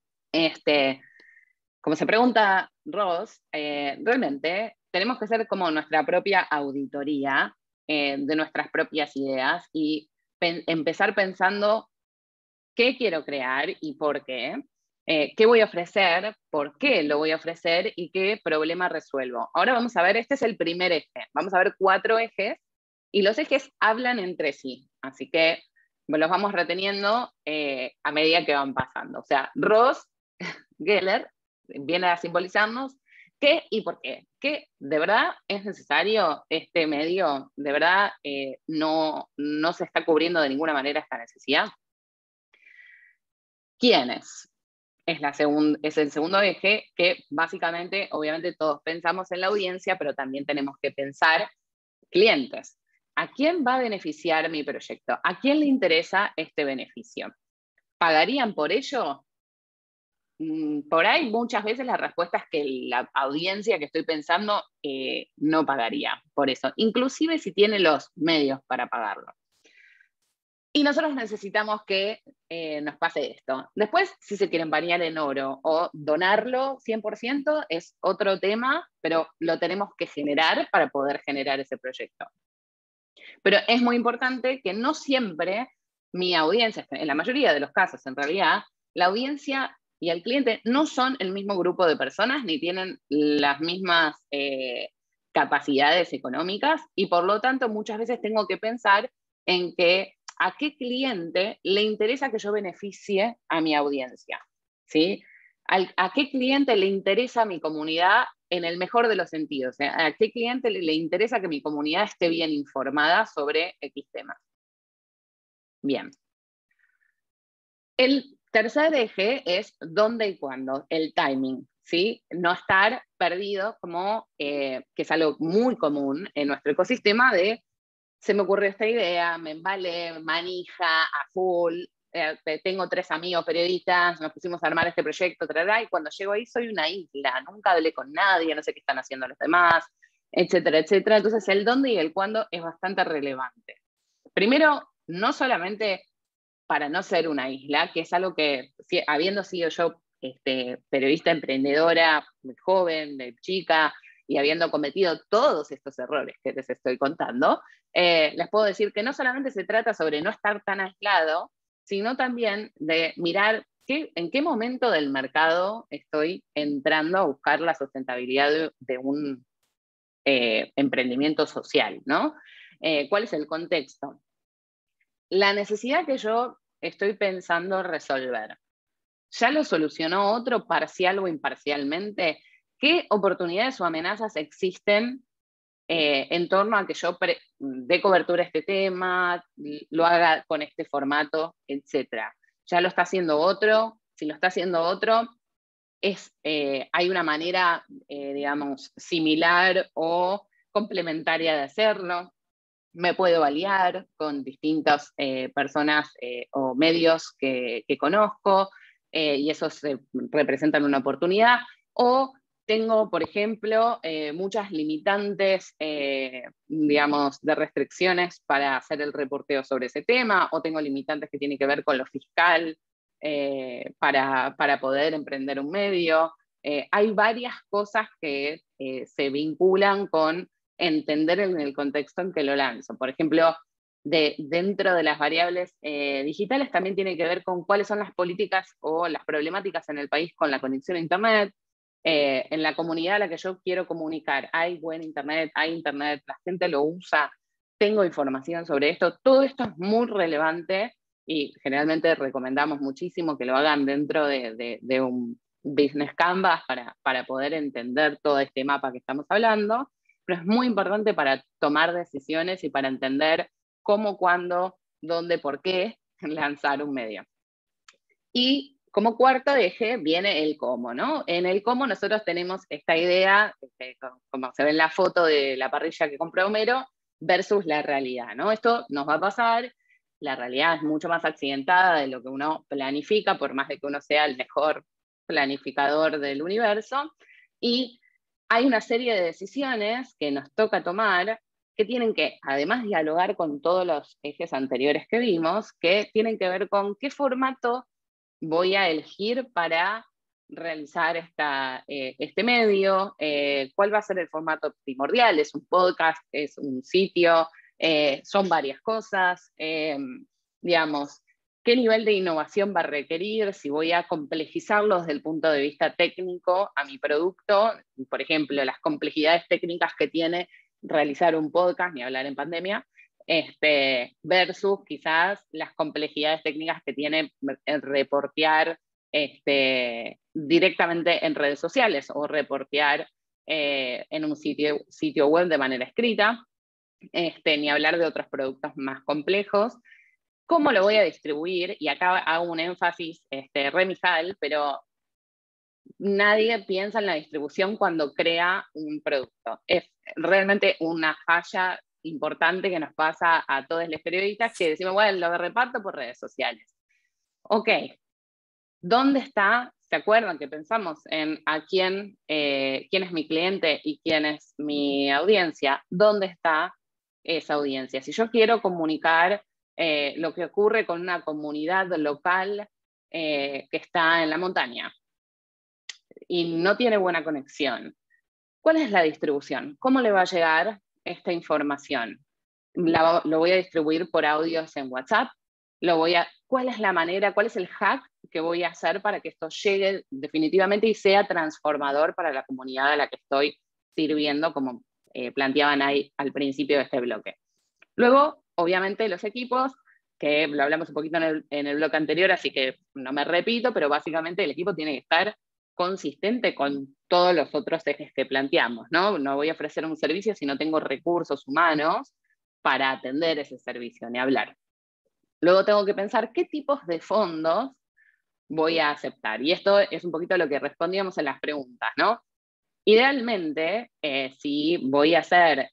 Como se pregunta Ross, realmente tenemos que hacer como nuestra propia auditoría de nuestras propias ideas, y empezar pensando qué quiero crear y por qué. ¿Qué voy a ofrecer? ¿Por qué lo voy a ofrecer? ¿Y qué problema resuelvo? Ahora vamos a ver, este es el primer eje. Vamos a ver 4 ejes, y los ejes hablan entre sí. Así que los vamos reteniendo a medida que van pasando. O sea, Ross Geller viene a simbolizarnos qué y por qué. ¿Qué de verdad es necesario este medio? ¿De verdad no se está cubriendo de ninguna manera esta necesidad? ¿Quiénes? Es el segundo eje, que básicamente, obviamente todos pensamos en la audiencia, pero también tenemos que pensar clientes. ¿A quién va a beneficiar mi proyecto? ¿A quién le interesa este beneficio? ¿Pagarían por ello? Por ahí muchas veces la respuesta es que la audiencia que estoy pensando no pagaría por eso, inclusive si tiene los medios para pagarlo. Y nosotros necesitamos que nos pase esto. Después, si se quieren bañar en oro o donarlo 100%, es otro tema, pero lo tenemos que generar para poder generar ese proyecto. Pero es muy importante que no siempre mi audiencia, en la mayoría de los casos en realidad, la audiencia y el cliente no son el mismo grupo de personas, ni tienen las mismas capacidades económicas, y por lo tanto muchas veces tengo que pensar en que a qué cliente le interesa que yo beneficie a mi audiencia, ¿sí? ¿A qué cliente le interesa a mi comunidad en el mejor de los sentidos? ¿A qué cliente le interesa que mi comunidad esté bien informada sobre X temas? Bien. El tercer eje es dónde y cuándo, el timing, ¿sí? No estar perdido, como que es algo muy común en nuestro ecosistema, de se me ocurrió esta idea, me embalé, manija, a full, tengo 3 amigos periodistas, nos pusimos a armar este proyecto, y cuando llego ahí soy una isla, nunca hablé con nadie, no sé qué están haciendo los demás, etcétera, etcétera. Entonces el dónde y el cuándo es bastante relevante. Primero, no solamente para no ser una isla, que es algo que, habiendo sido yo periodista emprendedora, muy joven, de chica, y habiendo cometido todos estos errores que les estoy contando, les puedo decir que no solamente se trata sobre no estar tan aislado, sino también de mirar en qué momento del mercado estoy entrando a buscar la sustentabilidad de un emprendimiento social, ¿no? ¿Cuál es el contexto? La necesidad que yo estoy pensando resolver, ¿ya lo solucionó otro parcial o imparcialmente? ¿Qué oportunidades o amenazas existen en torno a que yo dé cobertura a este tema, lo haga con este formato, etcétera? ¿Ya lo está haciendo otro? Si lo está haciendo otro, hay una manera, digamos, similar o complementaria de hacerlo. Me puedo aliar con distintas personas o medios que conozco, y esos representan una oportunidad. O tengo, por ejemplo, muchas limitantes, digamos, de restricciones para hacer el reporteo sobre ese tema, o tengo limitantes que tienen que ver con lo fiscal para poder emprender un medio. Hay varias cosas que se vinculan con entender en el contexto en que lo lanzo. Por ejemplo, dentro de las variables digitales también tiene que ver con cuáles son las políticas o las problemáticas en el país con la conexión a Internet. En la comunidad a la que yo quiero comunicar, hay buen internet, hay internet, la gente lo usa, tengo información sobre esto, todo esto es muy relevante y generalmente recomendamos muchísimo que lo hagan dentro de un business canvas para poder entender todo este mapa que estamos hablando, pero es muy importante para tomar decisiones y para entender cómo, cuándo, dónde, por qué lanzar un medio. Y como cuarto eje viene el cómo, ¿no? En el cómo nosotros tenemos esta idea, como se ve en la foto de la parrilla que compró Homero, versus la realidad, ¿no? Esto nos va a pasar, la realidad es mucho más accidentada de lo que uno planifica, por más de que uno sea el mejor planificador del universo, y hay una serie de decisiones que nos toca tomar que tienen que, además de dialogar con todos los ejes anteriores que vimos, que tienen que ver con qué formato voy a elegir para realizar este medio, cuál va a ser el formato primordial, es un podcast, es un sitio, son varias cosas, digamos, qué nivel de innovación va a requerir, si voy a complejizarlo desde el punto de vista técnico a mi producto, por ejemplo, las complejidades técnicas que tiene realizar un podcast, ni hablar en pandemia, versus quizás las complejidades técnicas que tiene el reportear directamente en redes sociales o reportear en un sitio web de manera escrita, ni hablar de otros productos más complejos. ¿Cómo lo voy a distribuir? Y acá hago un énfasis remijal, pero nadie piensa en la distribución cuando crea un producto. Es realmente una falla importante que nos pasa a todos los periodistas que decimos, bueno, lo reparto por redes sociales. Ok, ¿dónde está? ¿Se acuerdan que pensamos en quién es mi cliente y quién es mi audiencia? ¿Dónde está esa audiencia? Si yo quiero comunicar lo que ocurre con una comunidad local que está en la montaña y no tiene buena conexión, ¿cuál es la distribución? ¿Cómo le va a llegar esta información? Lo voy a distribuir por audios en WhatsApp, ¿cuál es la manera, cuál es el hack que voy a hacer para que esto llegue definitivamente y sea transformador para la comunidad a la que estoy sirviendo, como planteaban ahí al principio de este bloque? Luego, obviamente, los equipos, que lo hablamos un poquito en el bloque anterior, así que no me repito, pero básicamente el equipo tiene que estar consistente con todos los otros ejes que planteamos, ¿no? No voy a ofrecer un servicio si no tengo recursos humanos para atender ese servicio, ni hablar. Luego tengo que pensar qué tipos de fondos voy a aceptar. Y esto es un poquito lo que respondíamos en las preguntas, ¿no? Idealmente, si voy a hacer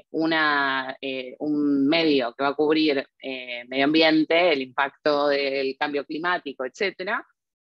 un medio que va a cubrir medio ambiente, el impacto del cambio climático, etc.,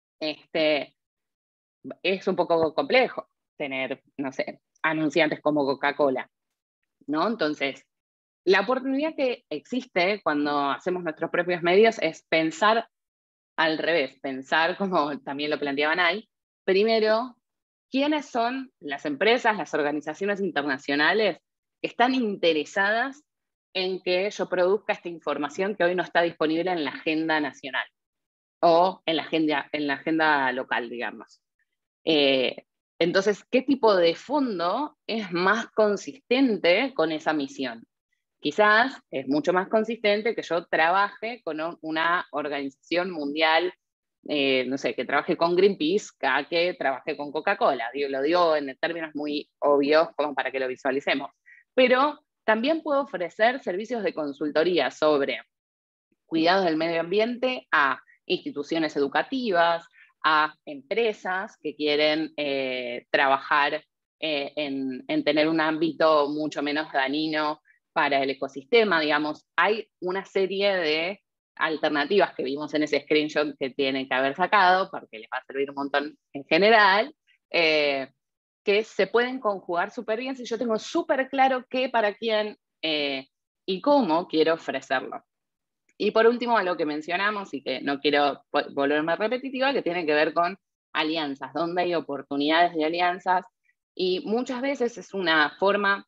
es un poco complejo tener, no sé, anunciantes como Coca-Cola, ¿no? Entonces, la oportunidad que existe cuando hacemos nuestros propios medios es pensar al revés, pensar como también lo planteaban ahí, primero, ¿quiénes son las empresas, las organizaciones internacionales que están interesadas en que yo produzca esta información que hoy no está disponible en la agenda nacional o en la agenda local, digamos? Entonces, ¿qué tipo de fondo es más consistente con esa misión? Quizás es mucho más consistente que yo trabaje con una organización mundial, no sé, que trabaje con Greenpeace, que trabaje con Coca-Cola. Lo digo en términos muy obvios como para que lo visualicemos. Pero también puedo ofrecer servicios de consultoría sobre cuidados del medio ambiente a instituciones educativas, a empresas que quieren trabajar en tener un ámbito mucho menos dañino para el ecosistema, digamos. Hay una serie de alternativas que vimos en ese screenshot que tienen que haber sacado, porque les va a servir un montón en general, que se pueden conjugar súper bien si yo tengo súper claro qué, para quién y cómo quiero ofrecerlo. Y por último, a lo que mencionamos, y que no quiero volverme repetitiva, que tiene que ver con alianzas, donde hay oportunidades de alianzas, y muchas veces es una forma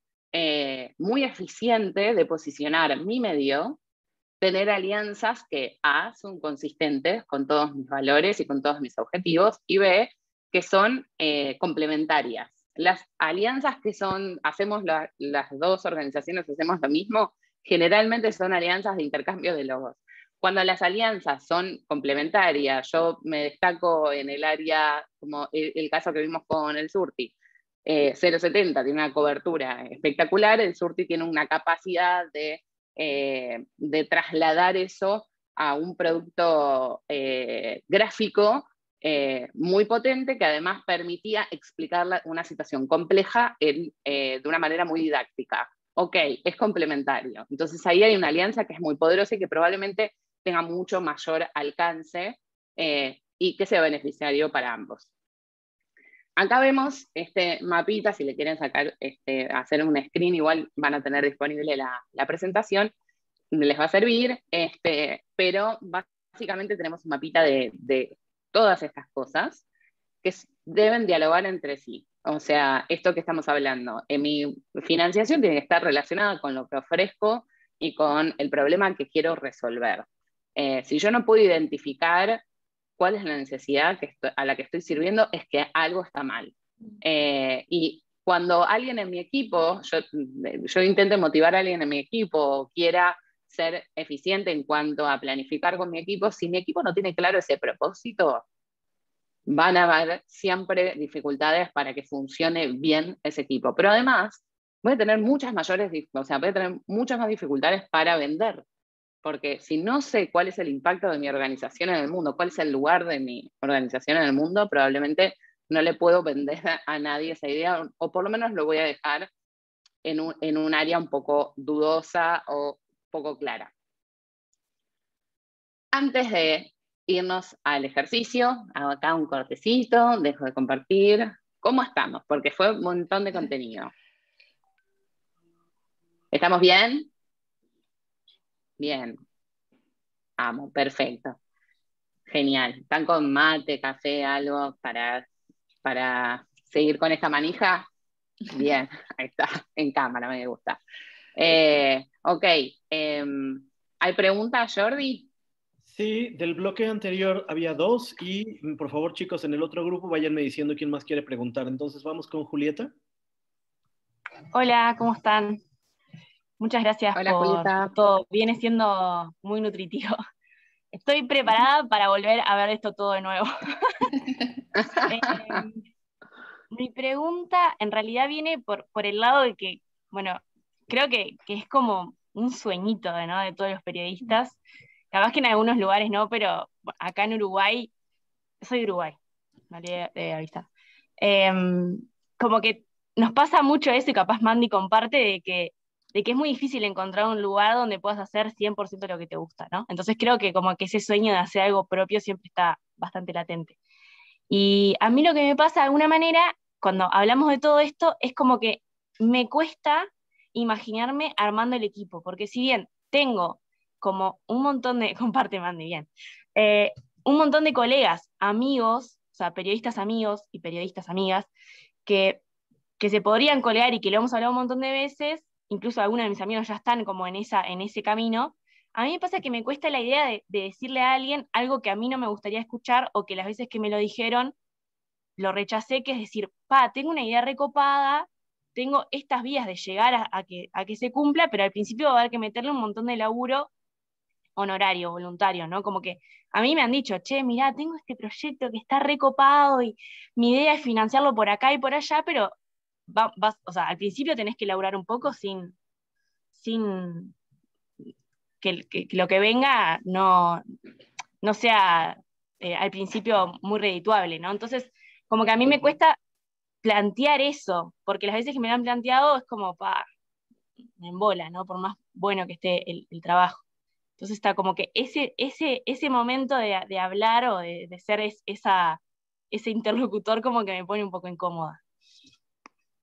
muy eficiente de posicionar mi medio, tener alianzas que A, son consistentes con todos mis valores y con todos mis objetivos, y B, que son complementarias. Las alianzas que son, las dos organizaciones hacemos lo mismo, generalmente son alianzas de intercambio de logos. Cuando las alianzas son complementarias, yo me destaco en el área, como el caso que vimos con el Surti, 070 tiene una cobertura espectacular, el Surti tiene una capacidad de trasladar eso a un producto gráfico muy potente, que además permitía explicar una situación compleja de una manera muy didáctica. Ok, es complementario. Entonces ahí hay una alianza que es muy poderosa y que probablemente tenga mucho mayor alcance y que sea beneficiario para ambos. Acá vemos este mapita, si le quieren sacar, hacer un screen, igual van a tener disponible la presentación, les va a servir, pero básicamente tenemos un mapita de todas estas cosas que deben dialogar entre sí. O sea, esto que estamos hablando, mi financiación tiene que estar relacionada con lo que ofrezco y con el problema que quiero resolver. Si yo no puedo identificar cuál es la necesidad a la que estoy sirviendo, es que algo está mal. Y cuando alguien en mi equipo, yo intento motivar a alguien en mi equipo, o quiera ser eficiente en cuanto a planificar con mi equipo, si mi equipo no tiene claro ese propósito, van a haber siempre dificultades para que funcione bien ese equipo. Pero además, voy a tener muchas más dificultades para vender. Porque si no sé cuál es el impacto de mi organización en el mundo, cuál es el lugar de mi organización en el mundo, probablemente no le puedo vender a nadie esa idea, o por lo menos lo voy a dejar en un área un poco dudosa o poco clara. Antes de irnos al ejercicio, hago acá un cortecito, dejo de compartir. ¿Cómo estamos? Porque fue un montón de contenido. ¿Estamos bien? Bien. Amo, perfecto. Genial. ¿Están con mate, café, algo para seguir con esta manija? Bien, ahí está, en cámara, me gusta. Ok, ¿hay preguntas, Jordi? Sí, del bloque anterior había dos y por favor, chicos, en el otro grupo váyanme diciendo quién más quiere preguntar. Entonces, vamos con Julieta. Hola, ¿cómo están? Muchas gracias por todo. Viene siendo muy nutritivo. Estoy preparada para volver a ver esto todo de nuevo. Mi pregunta en realidad viene por el lado de que, bueno, creo que es como un sueñito, ¿no?, de todos los periodistas. Capaz que en algunos lugares no, pero acá en Uruguay, soy de Uruguay, no le avisar. Como que nos pasa mucho eso, y capaz Mandy comparte, de que es muy difícil encontrar un lugar donde puedas hacer 100% lo que te gusta, ¿no? Entonces creo que como que ese sueño de hacer algo propio siempre está bastante latente. Y a mí lo que me pasa de alguna manera, cuando hablamos de todo esto, es como que me cuesta imaginarme armando el equipo, porque si bien tengo como un montón de, comparte Mandy, bien, un montón de colegas, amigos, o sea, periodistas amigos y periodistas amigas, que se podrían colear y que lo hemos hablado un montón de veces, incluso algunos de mis amigos ya están como en ese camino. A mí me pasa que me cuesta la idea de decirle a alguien algo que a mí no me gustaría escuchar, o que las veces que me lo dijeron lo rechacé, que es decir, tengo una idea recopada, tengo estas vías de llegar a que se cumpla, pero al principio va a haber que meterle un montón de laburo honorario, voluntario, ¿no? Como que a mí me han dicho, che, mirá, tengo este proyecto que está recopado y mi idea es financiarlo por acá y por allá, pero o sea, al principio tenés que laburar un poco sin que lo que venga no sea al principio muy redituable, ¿no? Entonces, como que a mí me cuesta plantear eso, porque las veces que me lo han planteado es como, me embola, ¿no? Por más bueno que esté el trabajo. Entonces está como que ese momento de hablar o de ser ese interlocutor, como que me pone un poco incómoda.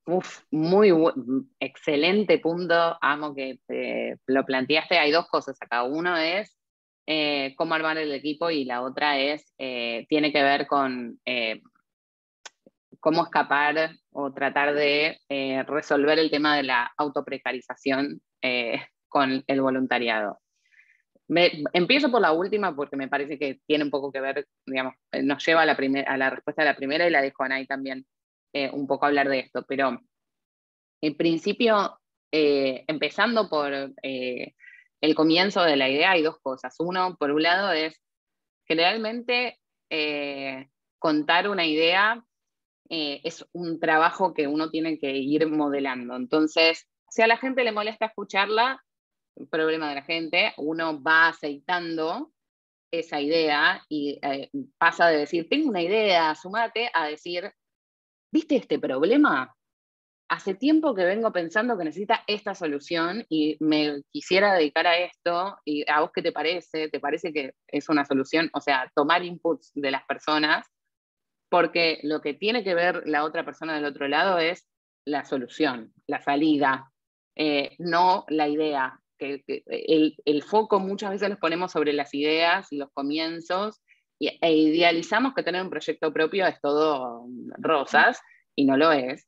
Excelente punto, amo que lo planteaste. Hay dos cosas acá. Uno es cómo armar el equipo y la otra es, tiene que ver con cómo escapar o tratar de resolver el tema de la autoprecarización con el voluntariado. Empiezo por la última porque me parece que tiene un poco que ver, digamos, nos lleva a la respuesta de la primera y la dejo a Anay también un poco hablar de esto, pero en principio, empezando por el comienzo de la idea, hay dos cosas. Uno, por un lado, es generalmente contar una idea es un trabajo que uno tiene que ir modelando. Entonces, si a la gente le molesta escucharla, el problema de la gente, uno va aceitando esa idea y pasa de decir, tengo una idea, sumate, a decir, ¿viste este problema? Hace tiempo que vengo pensando que necesita esta solución y me quisiera dedicar a esto, y ¿a vos qué te parece? ¿Te parece que es una solución? O sea, tomar inputs de las personas, porque lo que tiene que ver la otra persona del otro lado es la solución, la salida, no la idea. El foco muchas veces los ponemos sobre las ideas y los comienzos, e idealizamos que tener un proyecto propio es todo rosas, y no lo es.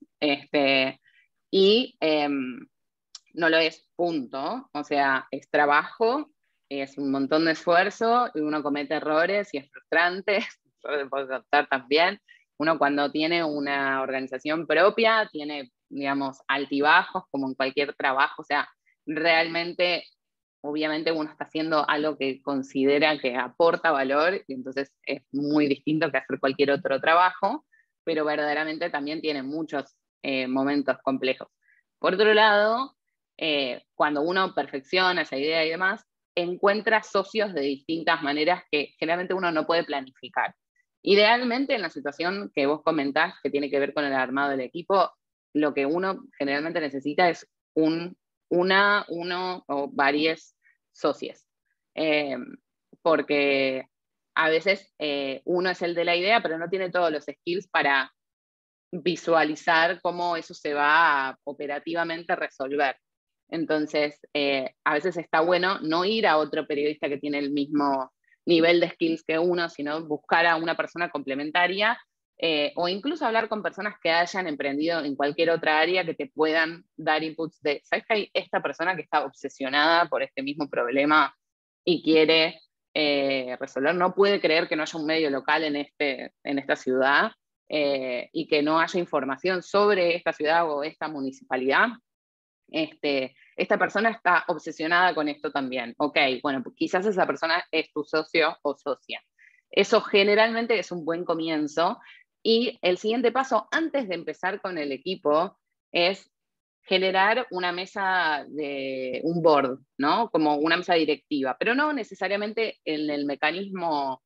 No lo es, punto. O sea, es trabajo, es un montón de esfuerzo, y uno comete errores y es frustrante. Yo le puedo contar también. Uno cuando tiene una organización propia, tiene, digamos, altibajos, como en cualquier trabajo. O sea, realmente, obviamente uno está haciendo algo que considera que aporta valor, y entonces es muy distinto que hacer cualquier otro trabajo, pero verdaderamente también tiene muchos momentos complejos. Por otro lado, cuando uno perfecciona esa idea y demás, encuentra socios de distintas maneras que generalmente uno no puede planificar. Idealmente, en la situación que vos comentás, que tiene que ver con el armado del equipo, lo que uno generalmente necesita es uno o varios socios. Porque a veces uno es el de la idea, pero no tiene todos los skills para visualizar cómo eso se va a operativamente resolver. Entonces, a veces está bueno no ir a otro periodista que tiene el mismo nivel de skills que uno, sino buscar a una persona complementaria, o incluso hablar con personas que hayan emprendido en cualquier otra área que te puedan dar inputs de, ¿sabes que hay esta persona que está obsesionada por este mismo problema y quiere resolver? No puede creer que no haya un medio local en esta ciudad, y que no haya información sobre esta ciudad o esta municipalidad. Esta persona está obsesionada con esto también. Ok, bueno, pues quizás esa persona es tu socio o socia. Eso generalmente es un buen comienzo, y el siguiente paso antes de empezar con el equipo es generar una mesa un board, ¿no? Como una mesa directiva, pero no necesariamente en el mecanismo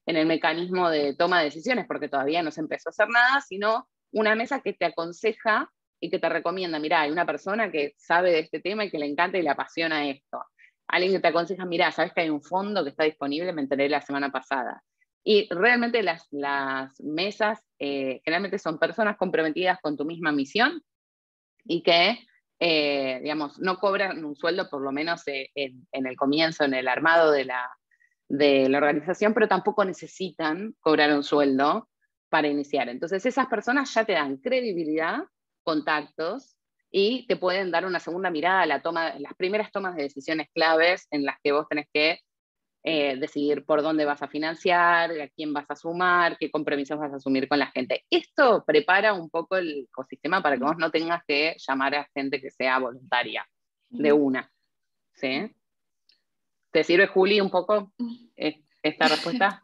de toma de decisiones, porque todavía no se empezó a hacer nada, sino una mesa que te aconseja y que te recomienda, mira, hay una persona que sabe de este tema y que le encanta y le apasiona esto. Alguien que te aconseja, mira, sabes que hay un fondo que está disponible, me enteré la semana pasada. Y realmente las mesas generalmente son personas comprometidas con tu misma misión y que, digamos, no cobran un sueldo, por lo menos en el comienzo, en el armado de la organización, pero tampoco necesitan cobrar un sueldo para iniciar. Entonces esas personas ya te dan credibilidad, contactos, y te pueden dar una segunda mirada a las primeras tomas de decisiones claves en las que vos tenés que decidir por dónde vas a financiar, a quién vas a sumar, qué compromisos vas a asumir con la gente. Esto prepara un poco el ecosistema para que vos no tengas que llamar a gente que sea voluntaria de una. ¿Sí? ¿Te sirve, Juli, un poco esta respuesta?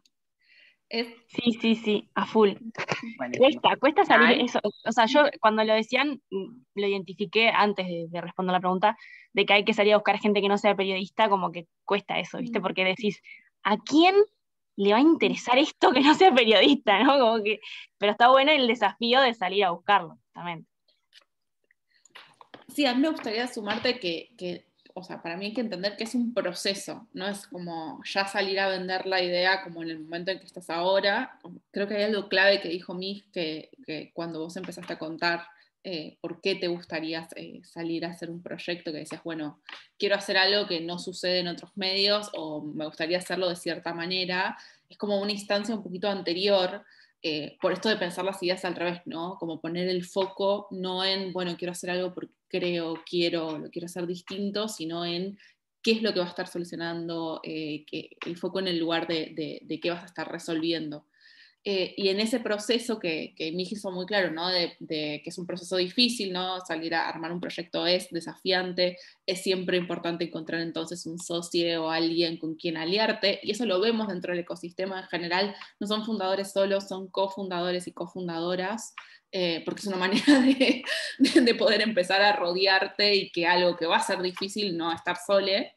Sí, a full. Buenísimo. Cuesta salir Ay. eso. O sea, yo cuando lo decían, lo identifiqué antes de responder la pregunta, de que hay que salir a buscar gente que no sea periodista, como que cuesta eso, ¿viste? Porque decís, ¿a quién le va a interesar esto que no sea periodista, ¿no? Como que, pero está bueno el desafío de salir a buscarlo, también. Sí, a mí me gustaría sumarte que o sea, para mí hay que entender que es un proceso, no es como ya salir a vender la idea como en el momento en que estás ahora. Creo que hay algo clave que dijo Miss, que cuando vos empezaste a contar por qué te gustaría salir a hacer un proyecto, que decías, bueno, quiero hacer algo que no sucede en otros medios o me gustaría hacerlo de cierta manera. Es como una instancia un poquito anterior, por esto de pensar las ideas al revés, ¿no? Como poner el foco no en, bueno, quiero hacer algo porque creo, lo quiero hacer distinto, sino en qué es lo que va a estar solucionando, el foco en el lugar de qué vas a estar resolviendo. Y en ese proceso que Miji hizo muy claro, ¿no? de que es un proceso difícil, ¿no? Salir a armar un proyecto es desafiante, es siempre importante encontrar entonces un socio o alguien con quien aliarte, y eso lo vemos dentro del ecosistema en general. No son fundadores solos, son cofundadores y cofundadoras, porque es una manera de poder empezar a rodearte y que algo que va a ser difícil no estar sole.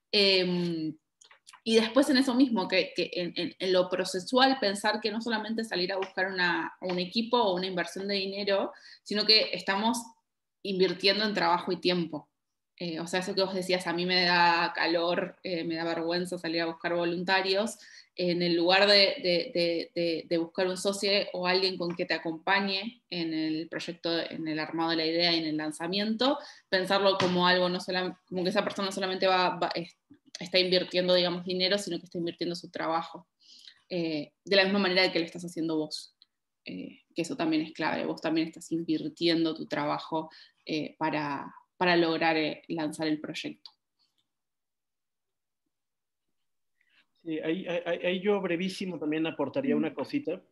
Y después en eso mismo, que en lo procesual, pensar que no solamente salir a buscar un equipo o una inversión de dinero, sino que estamos invirtiendo en trabajo y tiempo. O sea, eso que vos decías, a mí me da calor, me da vergüenza salir a buscar voluntarios. En el lugar de buscar un socio o alguien con que te acompañe en el proyecto, en el armado de la idea y en el lanzamiento, pensarlo como algo, no como que esa persona no solamente está invirtiendo, digamos, dinero, sino que está invirtiendo su trabajo. De la misma manera que lo estás haciendo vos. Que eso también es clave. Vos también estás invirtiendo tu trabajo para lograr lanzar el proyecto. Sí, ahí yo brevísimo también aportaría una cosita.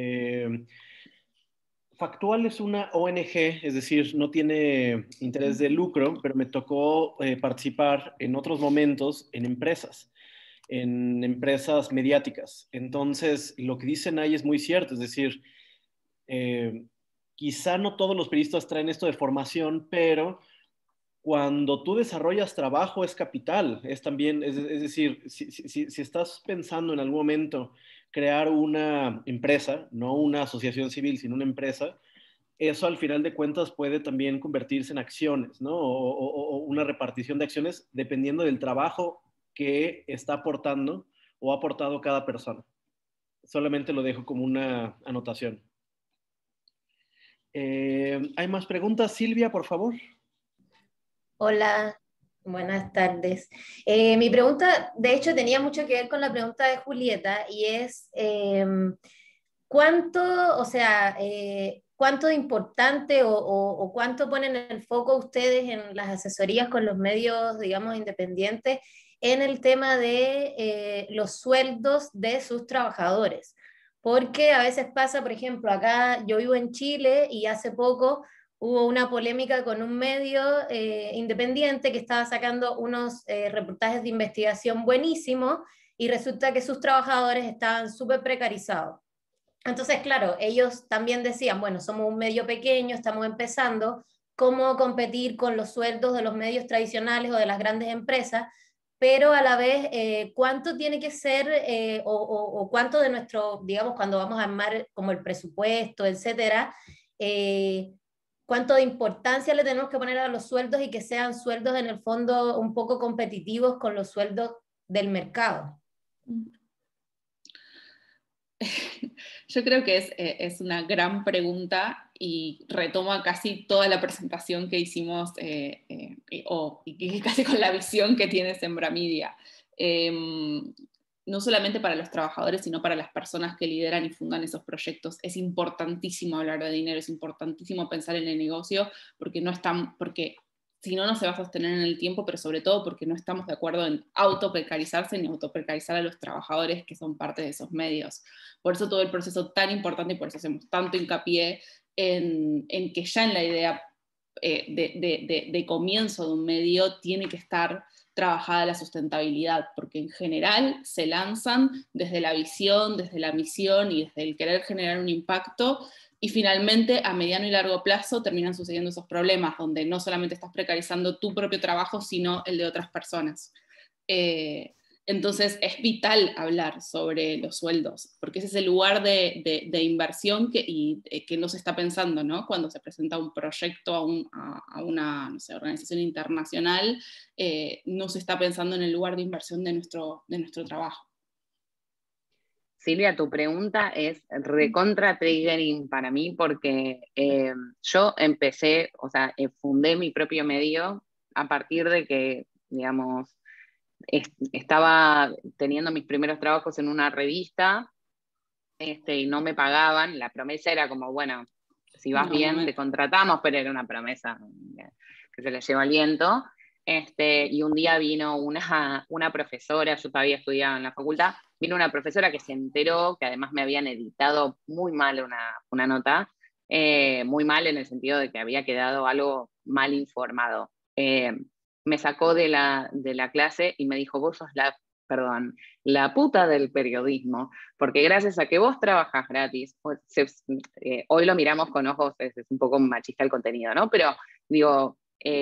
Factual es una ONG, es decir, no tiene interés de lucro, pero me tocó participar en otros momentos en empresas mediáticas. Entonces, lo que dicen ahí es muy cierto, es decir, quizá no todos los periodistas traen esto de formación, pero cuando tú desarrollas trabajo es capital, es también, es decir, si estás pensando en algún momento crear una empresa, no una asociación civil, sino una empresa, eso al final de cuentas puede también convertirse en acciones, ¿no? O una repartición de acciones dependiendo del trabajo que está aportando o ha aportado cada persona. Solamente lo dejo como una anotación. ¿Hay más preguntas? Silvia, por favor. Hola, buenas tardes. Mi pregunta, de hecho, tenía mucho que ver con la pregunta de Julieta y es, ¿cuánto, o sea, cuánto de importante o cuánto ponen el foco ustedes en las asesorías con los medios, digamos, independientes en el tema de los sueldos de sus trabajadores? Porque a veces pasa, por ejemplo, acá yo vivo en Chile y hace poco hubo una polémica con un medio independiente que estaba sacando unos reportajes de investigación buenísimos y resulta que sus trabajadores estaban súper precarizados. Entonces, claro, ellos también decían, bueno, somos un medio pequeño, estamos empezando, ¿cómo competir con los sueldos de los medios tradicionales o de las grandes empresas? Pero a la vez, ¿cuánto tiene que ser o cuánto de nuestro, digamos, cuando vamos a armar como el presupuesto, etcétera, cuánto de importancia le tenemos que poner a los sueldos y que sean sueldos en el fondo un poco competitivos con los sueldos del mercado? Yo creo que es una gran pregunta y retoma casi toda la presentación que hicimos y casi con la visión que tiene Sembra Media. No solamente para los trabajadores, sino para las personas que lideran y fundan esos proyectos. Es importantísimo hablar de dinero, es importantísimo pensar en el negocio, porque si no, no se va a sostener en el tiempo, pero sobre todo porque no estamos de acuerdo en autoprecarizarse ni autoprecarizar a los trabajadores que son parte de esos medios. Por eso todo el proceso tan importante y por eso hacemos tanto hincapié en que ya en la idea de comienzo de un medio tiene que estar trabajada la sustentabilidad, porque en general se lanzan desde la visión, desde la misión y desde el querer generar un impacto, y finalmente a mediano y largo plazo terminan sucediendo esos problemas, donde no solamente estás precarizando tu propio trabajo, sino el de otras personas. Entonces es vital hablar sobre los sueldos, porque ese es el lugar de inversión que no se está pensando, ¿no? Cuando se presenta un proyecto a una no sé, organización internacional, no se está pensando en el lugar de inversión de nuestro trabajo. Silvia, tu pregunta es recontra triggering para mí porque yo empecé, o sea, fundé mi propio medio a partir de que, digamos, estaba teniendo mis primeros trabajos en una revista y no me pagaban. La promesa era como, bueno, si vas bien, te contratamos, pero era una promesa que se le llevó aliento. Y un día vino una profesora, yo todavía estudiaba en la facultad, vino una profesora que se enteró que además me habían editado muy mal una nota, muy mal en el sentido de que había quedado algo mal informado. Me sacó de la clase y me dijo, vos sos la puta del periodismo, porque gracias a que vos trabajas gratis, pues, hoy lo miramos con ojos, es un poco machista el contenido, ¿no? Pero digo,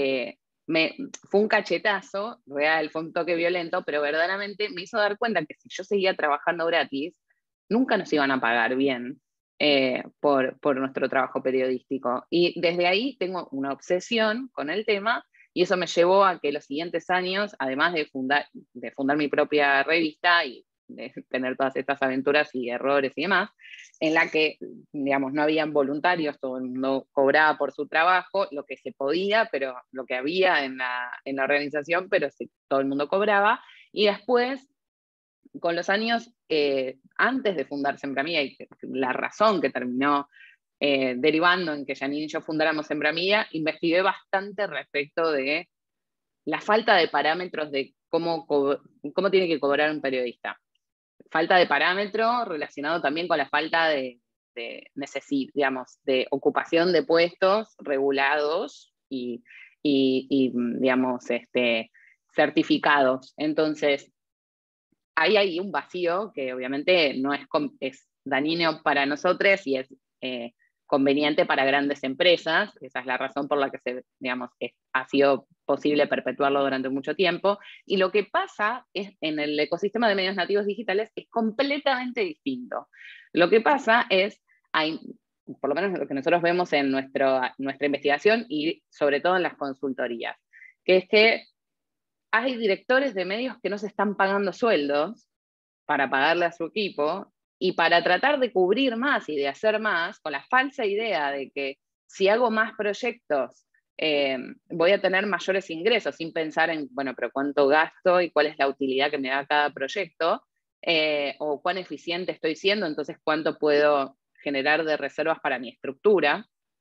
fue un cachetazo real, fue un toque violento, pero verdaderamente me hizo dar cuenta que si yo seguía trabajando gratis, nunca nos iban a pagar bien por nuestro trabajo periodístico. Y desde ahí tengo una obsesión con el tema, y eso me llevó a que los siguientes años, además de fundar mi propia revista y de tener todas estas aventuras y errores y demás, en la que, digamos, no habían voluntarios, todo el mundo cobraba por su trabajo, lo que se podía, pero lo que había en la organización, pero todo el mundo cobraba. Y después, con los años, antes de fundar Sembramilla, y la razón que terminó derivando en que Janine y yo fundáramos Sembramilla, investigué bastante respecto de la falta de parámetros de cómo tiene que cobrar un periodista. Falta de parámetro relacionado también con la falta de digamos, de ocupación de puestos regulados y digamos, certificados. Entonces, ahí hay un vacío que obviamente no es dañino para nosotros y es conveniente para grandes empresas. Esa es la razón por la que ha sido posible perpetuarlo durante mucho tiempo. Y lo que pasa en el ecosistema de medios nativos digitales es completamente distinto. Lo que pasa es, por lo menos lo que nosotros vemos en nuestra investigación y sobre todo en las consultorías, que es que hay directores de medios que no se están pagando sueldos para pagarle a su equipo, y para tratar de cubrir más y de hacer más, con la falsa idea de que si hago más proyectos voy a tener mayores ingresos, sin pensar en, bueno, pero cuánto gasto y cuál es la utilidad que me da cada proyecto, o cuán eficiente estoy siendo, entonces cuánto puedo generar de reservas para mi estructura.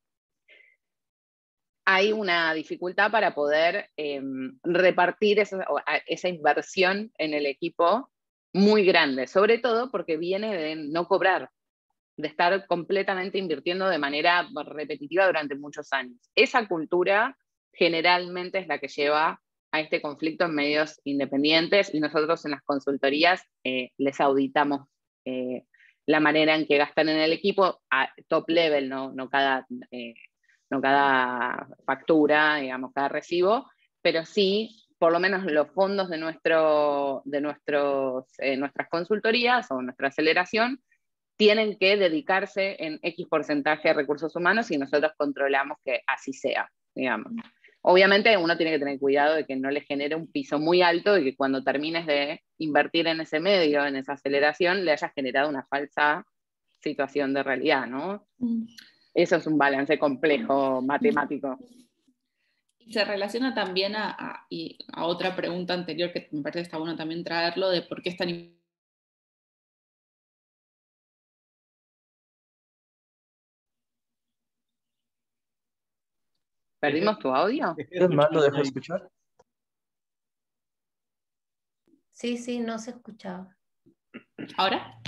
Hay una dificultad para poder repartir esa inversión en el equipo muy grande, sobre todo porque viene de no cobrar, de estar completamente invirtiendo de manera repetitiva durante muchos años. Esa cultura generalmente es la que lleva a este conflicto en medios independientes, y nosotros en las consultorías les auditamos la manera en que gastan en el equipo a top level, no cada factura, digamos, cada recibo, pero sí por lo menos los fondos de nuestras consultorías o nuestra aceleración tienen que dedicarse en X porcentaje de recursos humanos, y nosotros controlamos que así sea, digamos. Obviamente uno tiene que tener cuidado de que no le genere un piso muy alto y que cuando termines de invertir en ese medio, en esa aceleración, le hayas generado una falsa situación de realidad, ¿no? Eso es un balance complejo matemático. Y se relaciona también a otra pregunta anterior que me parece que está bueno también traerlo, de por qué es tan importante. ¿Perdimos tu audio? ¿Es mal? ¿Lo dejo escuchar? Sí, no se escuchaba. ¿Ahora?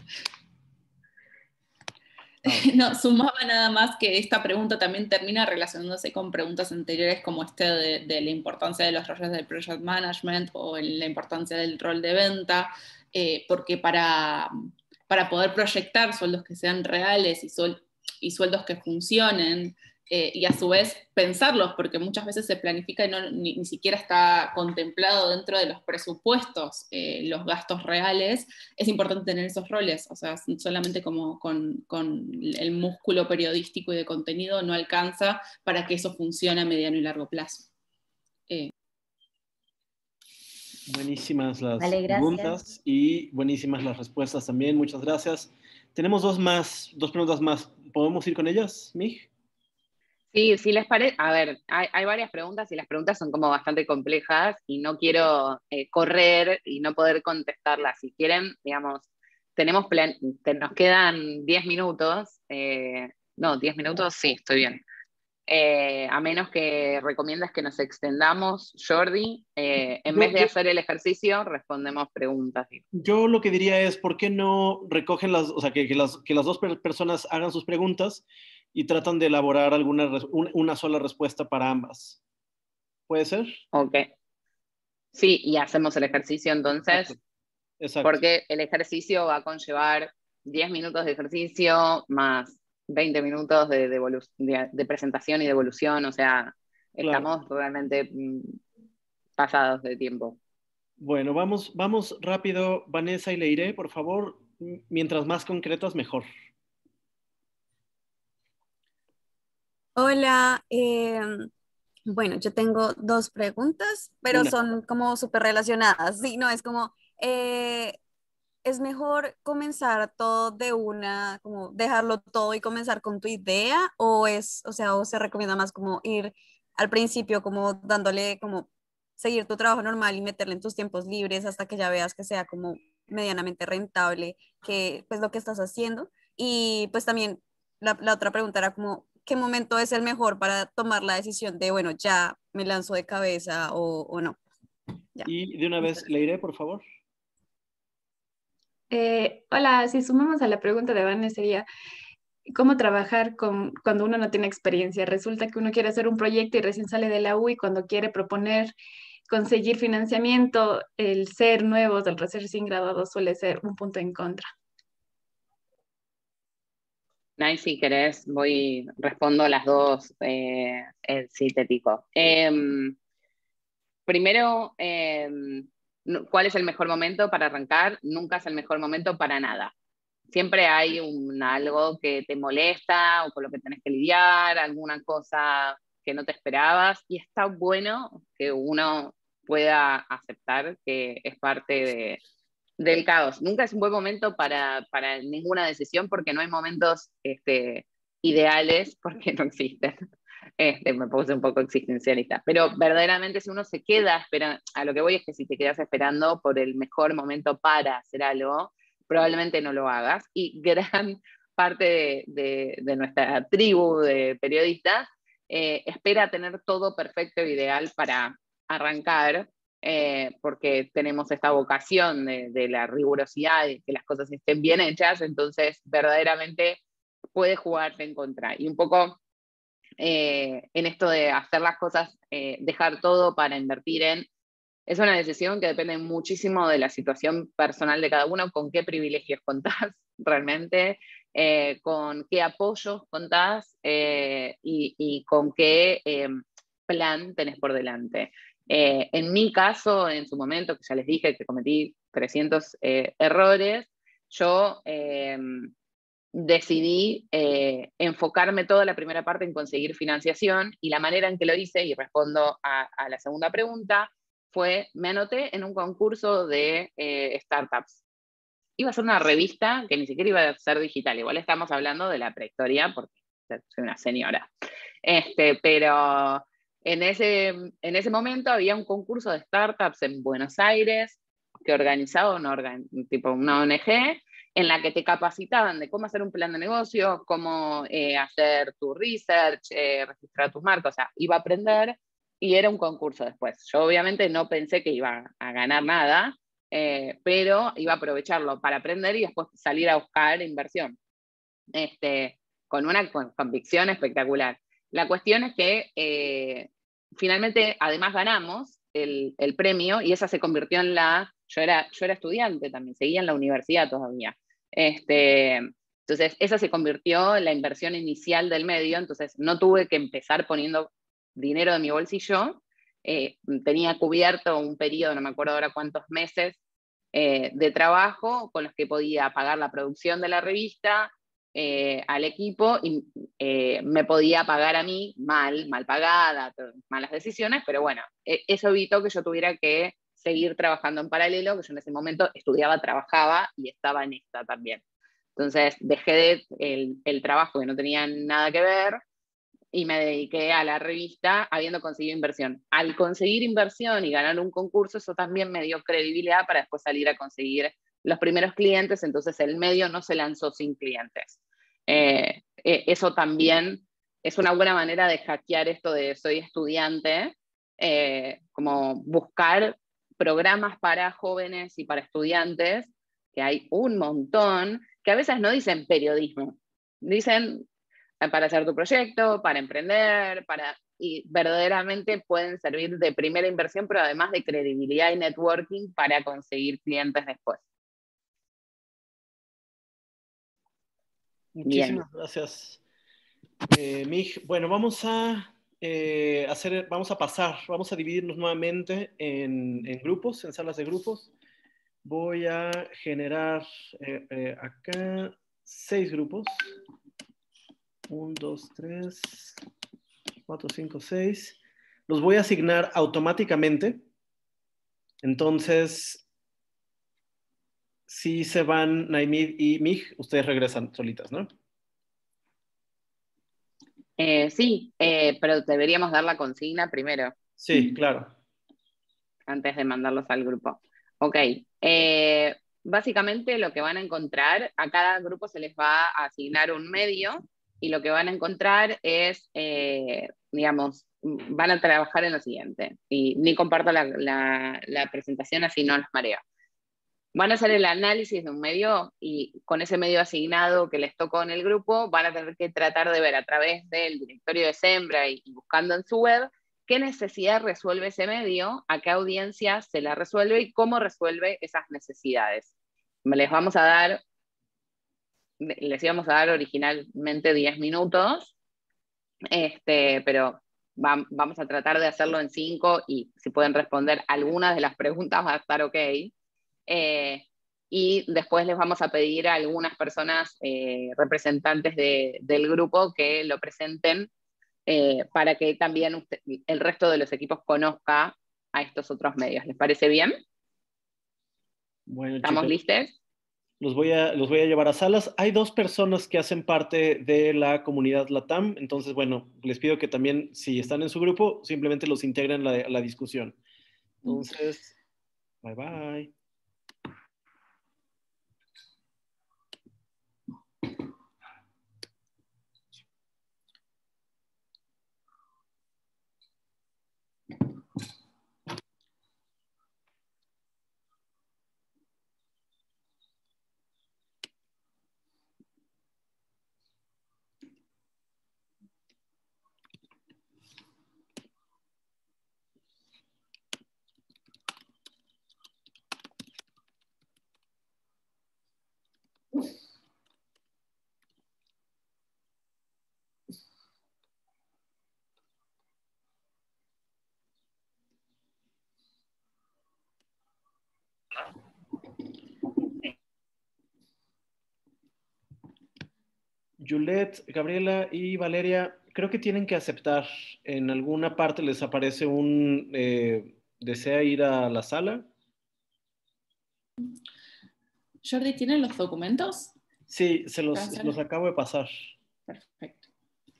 No, sumaba nada más que esta pregunta también termina relacionándose con preguntas anteriores como de la importancia de los roles del project management o la importancia del rol de venta, porque para poder proyectar sueldos que sean reales y sueldos que funcionen, y a su vez pensarlos, porque muchas veces se planifica y ni siquiera está contemplado dentro de los presupuestos los gastos reales, es importante tener esos roles. O sea, solamente como con el músculo periodístico y de contenido no alcanza para que eso funcione a mediano y largo plazo. Buenísimas las Vale, gracias. preguntas y buenísimas las respuestas también. Muchas gracias. Tenemos dos preguntas más. ¿Podemos ir con ellas, Mig? Sí, si les parece, a ver, hay varias preguntas y las preguntas son como bastante complejas y no quiero correr y no poder contestarlas. Si quieren, digamos, nos quedan 10 minutos. No, 10 minutos, sí, estoy bien. A menos que recomiendas que nos extendamos, Jordi, en vez de hacer el ejercicio, respondemos preguntas. Yo lo que diría es, ¿por qué no recogen o sea, que las dos personas hagan sus preguntas y tratan de elaborar una sola respuesta para ambas? ¿Puede ser? Ok. Sí, y hacemos el ejercicio entonces. Exacto. Porque el ejercicio va a conllevar 10 minutos de ejercicio más 20 minutos de presentación y de evolución, o sea, estamos realmente pasados de tiempo. Bueno, vamos rápido, Vanessa y Leire, por favor, mientras más concretas, mejor. Hola, bueno, yo tengo dos preguntas, pero son como súper relacionadas. Sí, no, es como, ¿es mejor comenzar todo de una, como dejarlo todo y comenzar con tu idea? O se recomienda más como ir al principio, como dándole, como seguir tu trabajo normal y meterle en tus tiempos libres hasta que ya veas que sea como medianamente rentable, que pues lo que estás haciendo? Y pues también la otra pregunta era como, ¿qué momento es el mejor para tomar la decisión de, bueno, ya me lanzo de cabeza o no? Ya. Y de una vez, Leire, por favor. Hola, si sumamos a la pregunta de Vanessa sería, ¿cómo trabajar cuando uno no tiene experiencia? Resulta que uno quiere hacer un proyecto y recién sale de la U y cuando quiere proponer conseguir financiamiento, el ser nuevos, el recién graduados suele ser un punto en contra. Nay, si querés, respondo las dos sintético. Primero, ¿cuál es el mejor momento para arrancar? Nunca es el mejor momento para nada. Siempre hay algo que te molesta o con lo que tenés que lidiar, alguna cosa que no te esperabas, y está bueno que uno pueda aceptar que es parte del caos. Nunca es un buen momento para ninguna decisión porque no hay momentos ideales, porque no existen. Me puse un poco existencialista, pero verdaderamente si uno se queda esperando, a lo que voy es que si te quedas esperando por el mejor momento para hacer algo, probablemente no lo hagas, y gran parte de nuestra tribu de periodistas espera tener todo perfecto e ideal para arrancar, porque tenemos esta vocación de la rigurosidad y que las cosas estén bien hechas, entonces verdaderamente puede jugarte en contra. Y un poco en esto de hacer las cosas, dejar todo para invertir es una decisión que depende muchísimo de la situación personal de cada uno, con qué privilegios contás realmente, con qué apoyos contás y con qué plan tenés por delante. En mi caso, en su momento, que ya les dije que cometí 300 errores, yo decidí enfocarme toda la primera parte en conseguir financiación, y la manera en que lo hice, y respondo a la segunda pregunta, me anoté en un concurso de startups. Iba a ser una revista que ni siquiera iba a ser digital, igual estamos hablando de la prehistoria porque soy una señora. Pero en ese momento había un concurso de startups en Buenos Aires que organizaba una ONG, en la que te capacitaban de cómo hacer un plan de negocio, cómo hacer tu research, registrar tus marcas, o sea, iba a aprender, y era un concurso después. Yo obviamente no pensé que iba a ganar nada, pero iba a aprovecharlo para aprender y después salir a buscar inversión, con una convicción espectacular. La cuestión es que finalmente, además ganamos el premio, y esa se convirtió en yo era estudiante también, seguía en la universidad todavía. Entonces, esa se convirtió en la inversión inicial del medio, entonces no tuve que empezar poniendo dinero de mi bolsillo, tenía cubierto un periodo, no me acuerdo ahora cuántos meses, de trabajo con los que podía pagar la producción de la revista al equipo, y me podía pagar a mí mal pagada, malas decisiones, pero bueno, eso evitó que yo tuviera que seguir trabajando en paralelo, que yo en ese momento estudiaba, trabajaba y estaba en esta también. Entonces dejé el trabajo que no tenía nada que ver y me dediqué a la revista habiendo conseguido inversión. Al conseguir inversión y ganar un concurso, eso también me dio credibilidad para después salir a conseguir los primeros clientes, entonces el medio no se lanzó sin clientes. Eso también es una buena manera de hackear esto de soy estudiante, como buscar programas para jóvenes y para estudiantes, que hay un montón, que a veces no dicen periodismo, dicen para hacer tu proyecto, para emprender, y verdaderamente pueden servir de primera inversión, pero además de credibilidad y networking para conseguir clientes después. Muchísimas gracias, Mig. Bueno, vamos a dividirnos nuevamente en grupos, en salas de grupos. Voy a generar acá 6 grupos. 1, 2, 3, 4, 5, 6. Los voy a asignar automáticamente. Entonces, si se van Naimid y Mig, ustedes regresan solitas, ¿no? Sí, pero deberíamos dar la consigna primero. Sí, claro. Antes de mandarlos al grupo. Ok. Básicamente lo que van a encontrar, a cada grupo se les va a asignar un medio y lo que van a encontrar es, digamos, van a trabajar en lo siguiente. Y ni comparto la presentación, así no los mareo. Van a hacer el análisis de un medio y con ese medio asignado que les tocó en el grupo, van a tener que tratar de ver a través del directorio de Sembra y buscando en su web qué necesidad resuelve ese medio, a qué audiencia se la resuelve y cómo resuelve esas necesidades. Les íbamos a dar originalmente 10 minutos, pero vamos a tratar de hacerlo en 5 y si pueden responder algunas de las preguntas va a estar ok. Y después les vamos a pedir a algunas personas representantes del grupo que lo presenten para que también el resto de los equipos conozca a estos otros medios. ¿Les parece bien? Bueno, ¿Estamos chicos, listos? los voy a llevar a salas. Hay 2 personas que hacen parte de la comunidad LATAM, entonces, bueno, les pido que también, si están en su grupo, simplemente los integren a la discusión. Entonces, bye bye. Juliet, Gabriela y Valeria, creo que tienen que aceptar. En alguna parte les aparece un ¿desea ir a la sala? Jordi, ¿tienen los documentos? Sí, se los acabo de pasar. Perfecto.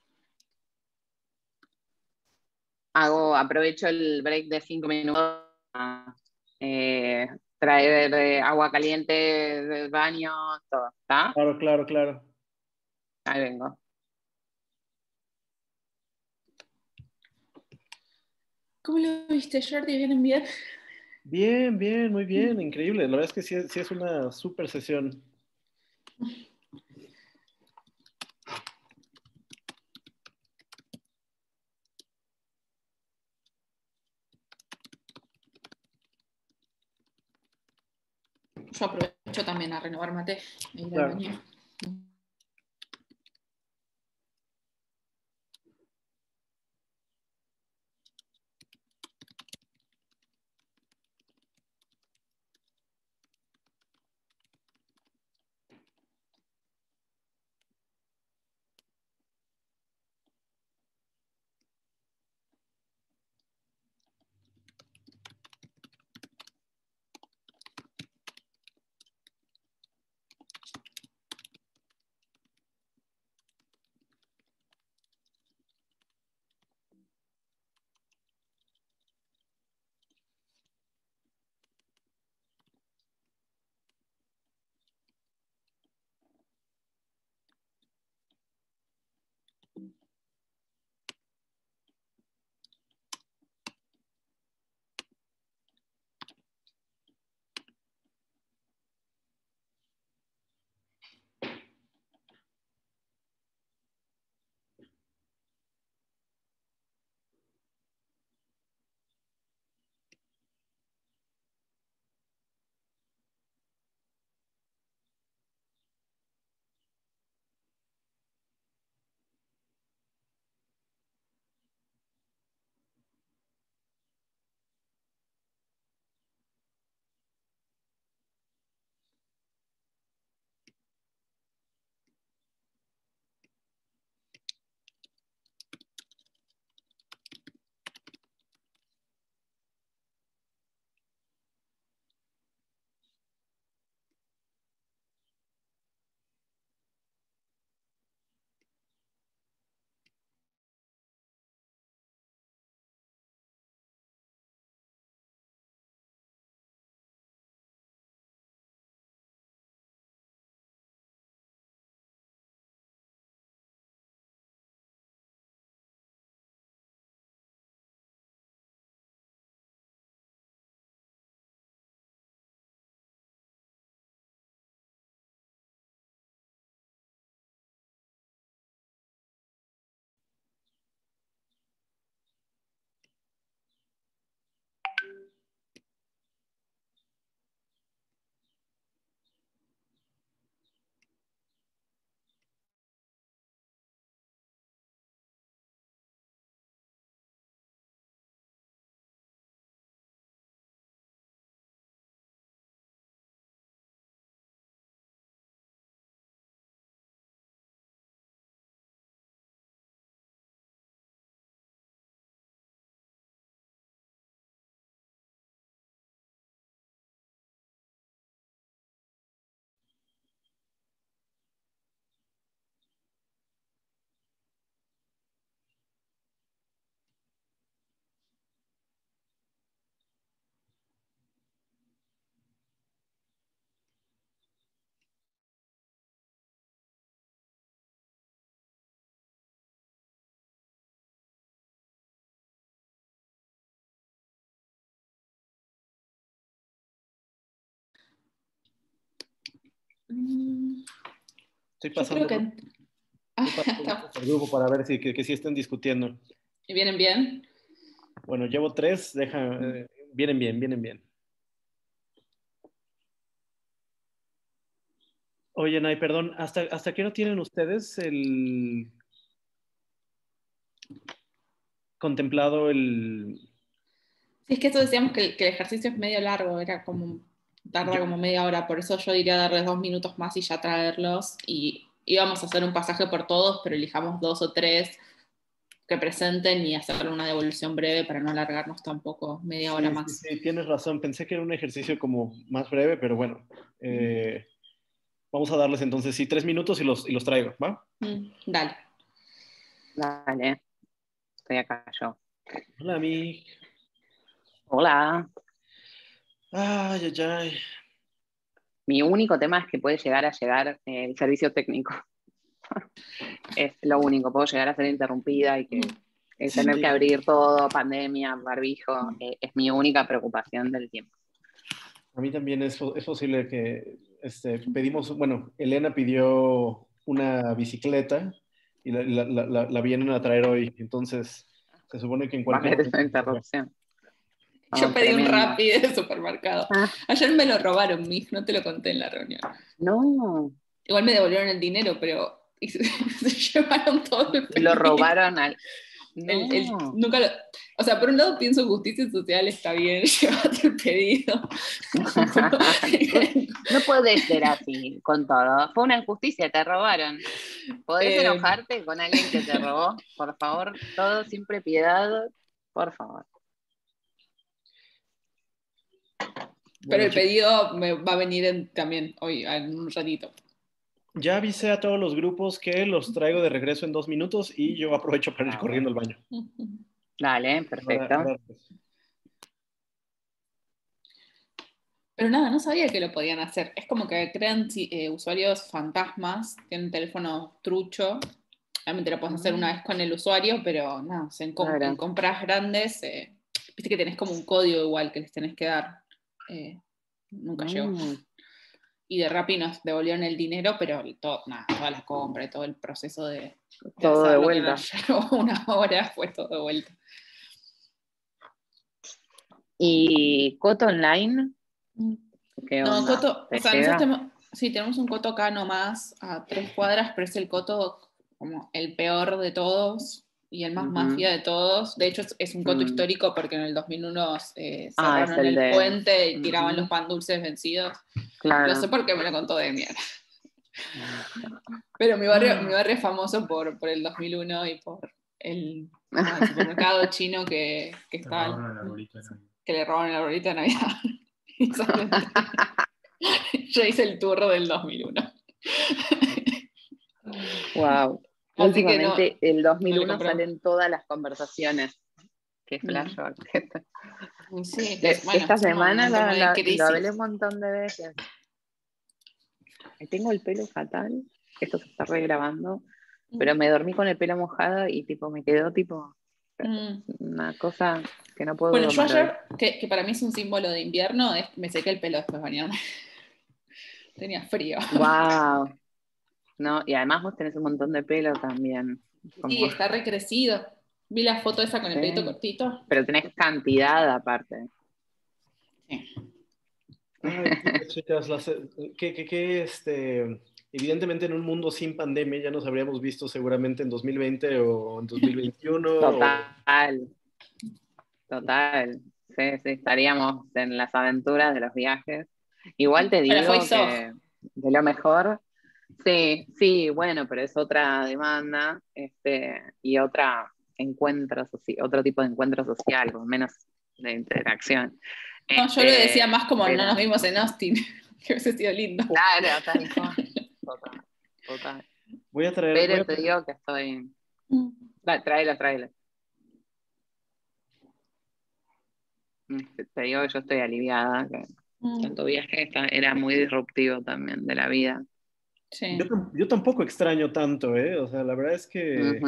Aprovecho el break de 5 minutos a traer agua caliente del baño, todo, ¿está? Claro. Ahí vengo. ¿Cómo lo viste, Jordi? ¿Vienen bien? Bien, muy bien, increíble. La verdad es que sí es una súper sesión. Yo aprovecho también a renovar mate e ir Claro. al baño. Estoy Yo pasando creo que... por el grupo para ver que sí estén discutiendo. ¿Y vienen bien? Bueno, llevo 3, vienen bien, vienen bien. Oye, Nay, perdón, ¿hasta qué hora tienen ustedes contemplado el... Sí, es que eso decíamos que el ejercicio es medio largo, tarda como media hora, por eso yo diría darles 2 minutos más y ya traerlos, y íbamos a hacer un pasaje por todos, pero elijamos 2 o 3 que presenten y hacer una devolución breve para no alargarnos tampoco media hora más. Sí, tienes razón, pensé que era un ejercicio como más breve, pero bueno, vamos a darles entonces, 3 minutos y los traigo, ¿va? Dale. Dale, estoy acá yo. Hola, Ami. Hola. Ay, ay, ay. Mi único tema es que puede llegar el servicio técnico. Es lo único, puedo llegar a ser interrumpida y que tener que abrir todo, pandemia, barbijo, es mi única preocupación del tiempo. A mí también es posible que pedimos, bueno, Elena pidió una bicicleta y la vienen a traer hoy, entonces se supone que en cualquier Vale, esa momento... interrupción. Yo pedí tremendo. un Rappi de supermercado. Ayer me lo robaron, Mick, no te lo conté en la reunión. No. Igual me devolvieron el dinero, pero se llevaron todo el pedido. Lo robaron al... No. Nunca o sea, por un lado pienso justicia social, está bien, llévate el pedido. No puedes ser así con todo. Fue una injusticia, te robaron. ¿Podés enojarte con alguien que te robó? Por favor, todo sin propiedad, por favor. Pero el pedido me va a venir también hoy, en un ratito. Ya avisé a todos los grupos que los traigo de regreso en 2 minutos y yo aprovecho para ir corriendo al baño. Dale, perfecto. Pero nada, no sabía que lo podían hacer. Es como que crean usuarios fantasmas, tienen un teléfono trucho. Realmente lo puedes hacer una vez con el usuario, pero nada, en compras grandes, viste que tenés como un código igual que les tenés que dar. Nunca llegó. Y de Rappi nos devolvieron el dinero, pero toda la compra y todo el proceso de todo hacer de lo vuelta. que nos llevó 1 hora fue todo de vuelta. ¿Y Coto Online? ¿Qué onda? No, Coto, o sea, llega? tenemos un Coto acá nomás a 3 cuadras, pero es el Coto como el peor de todos y el más mafia de todos. De hecho, es un Coto histórico porque en el 2001 cerraron el puente y tiraban los pan dulces vencidos. Claro. No sé por qué me lo contó de mierda. Pero mi barrio es famoso por el 2001 y por el supermercado chino que está... Que le robaron el arbolito de Navidad. Yo hice el turro del 2001. Wow. Así Últimamente, que el 2001 no salen todas las conversaciones. Qué flashback. Sí, Esta semana lo hablé un montón de veces. Tengo el pelo fatal. Esto se está regrabando. Pero me dormí con el pelo mojado y me quedó una cosa que no puedo Bueno, yo domar ayer, que para mí es un símbolo de invierno, me sequé el pelo después de bañarme. Tenía frío. Wow. No, y además vos tenés un montón de pelo también. Sí, está recrecido. Vi la foto esa con el pelito cortito. Pero tenés cantidad aparte. Sí. Ay, chicas, evidentemente en un mundo sin pandemia ya nos habríamos visto seguramente en 2020 o en 2021. Total. Sí, estaríamos en las aventuras de los viajes. Igual te digo que de lo mejor, sí, bueno, pero es otra demanda y otro tipo de encuentro social, con menos de interacción. No, yo lo decía más como no nos vimos en Austin, que hubiese sido lindo. Claro, tal cual. Total. Voy a traer... Pero te digo que estoy... Tráelo. Te digo que yo estoy aliviada, que tanto viaje era muy disruptivo también de la vida. Sí. Yo tampoco extraño tanto, o sea, la verdad es que...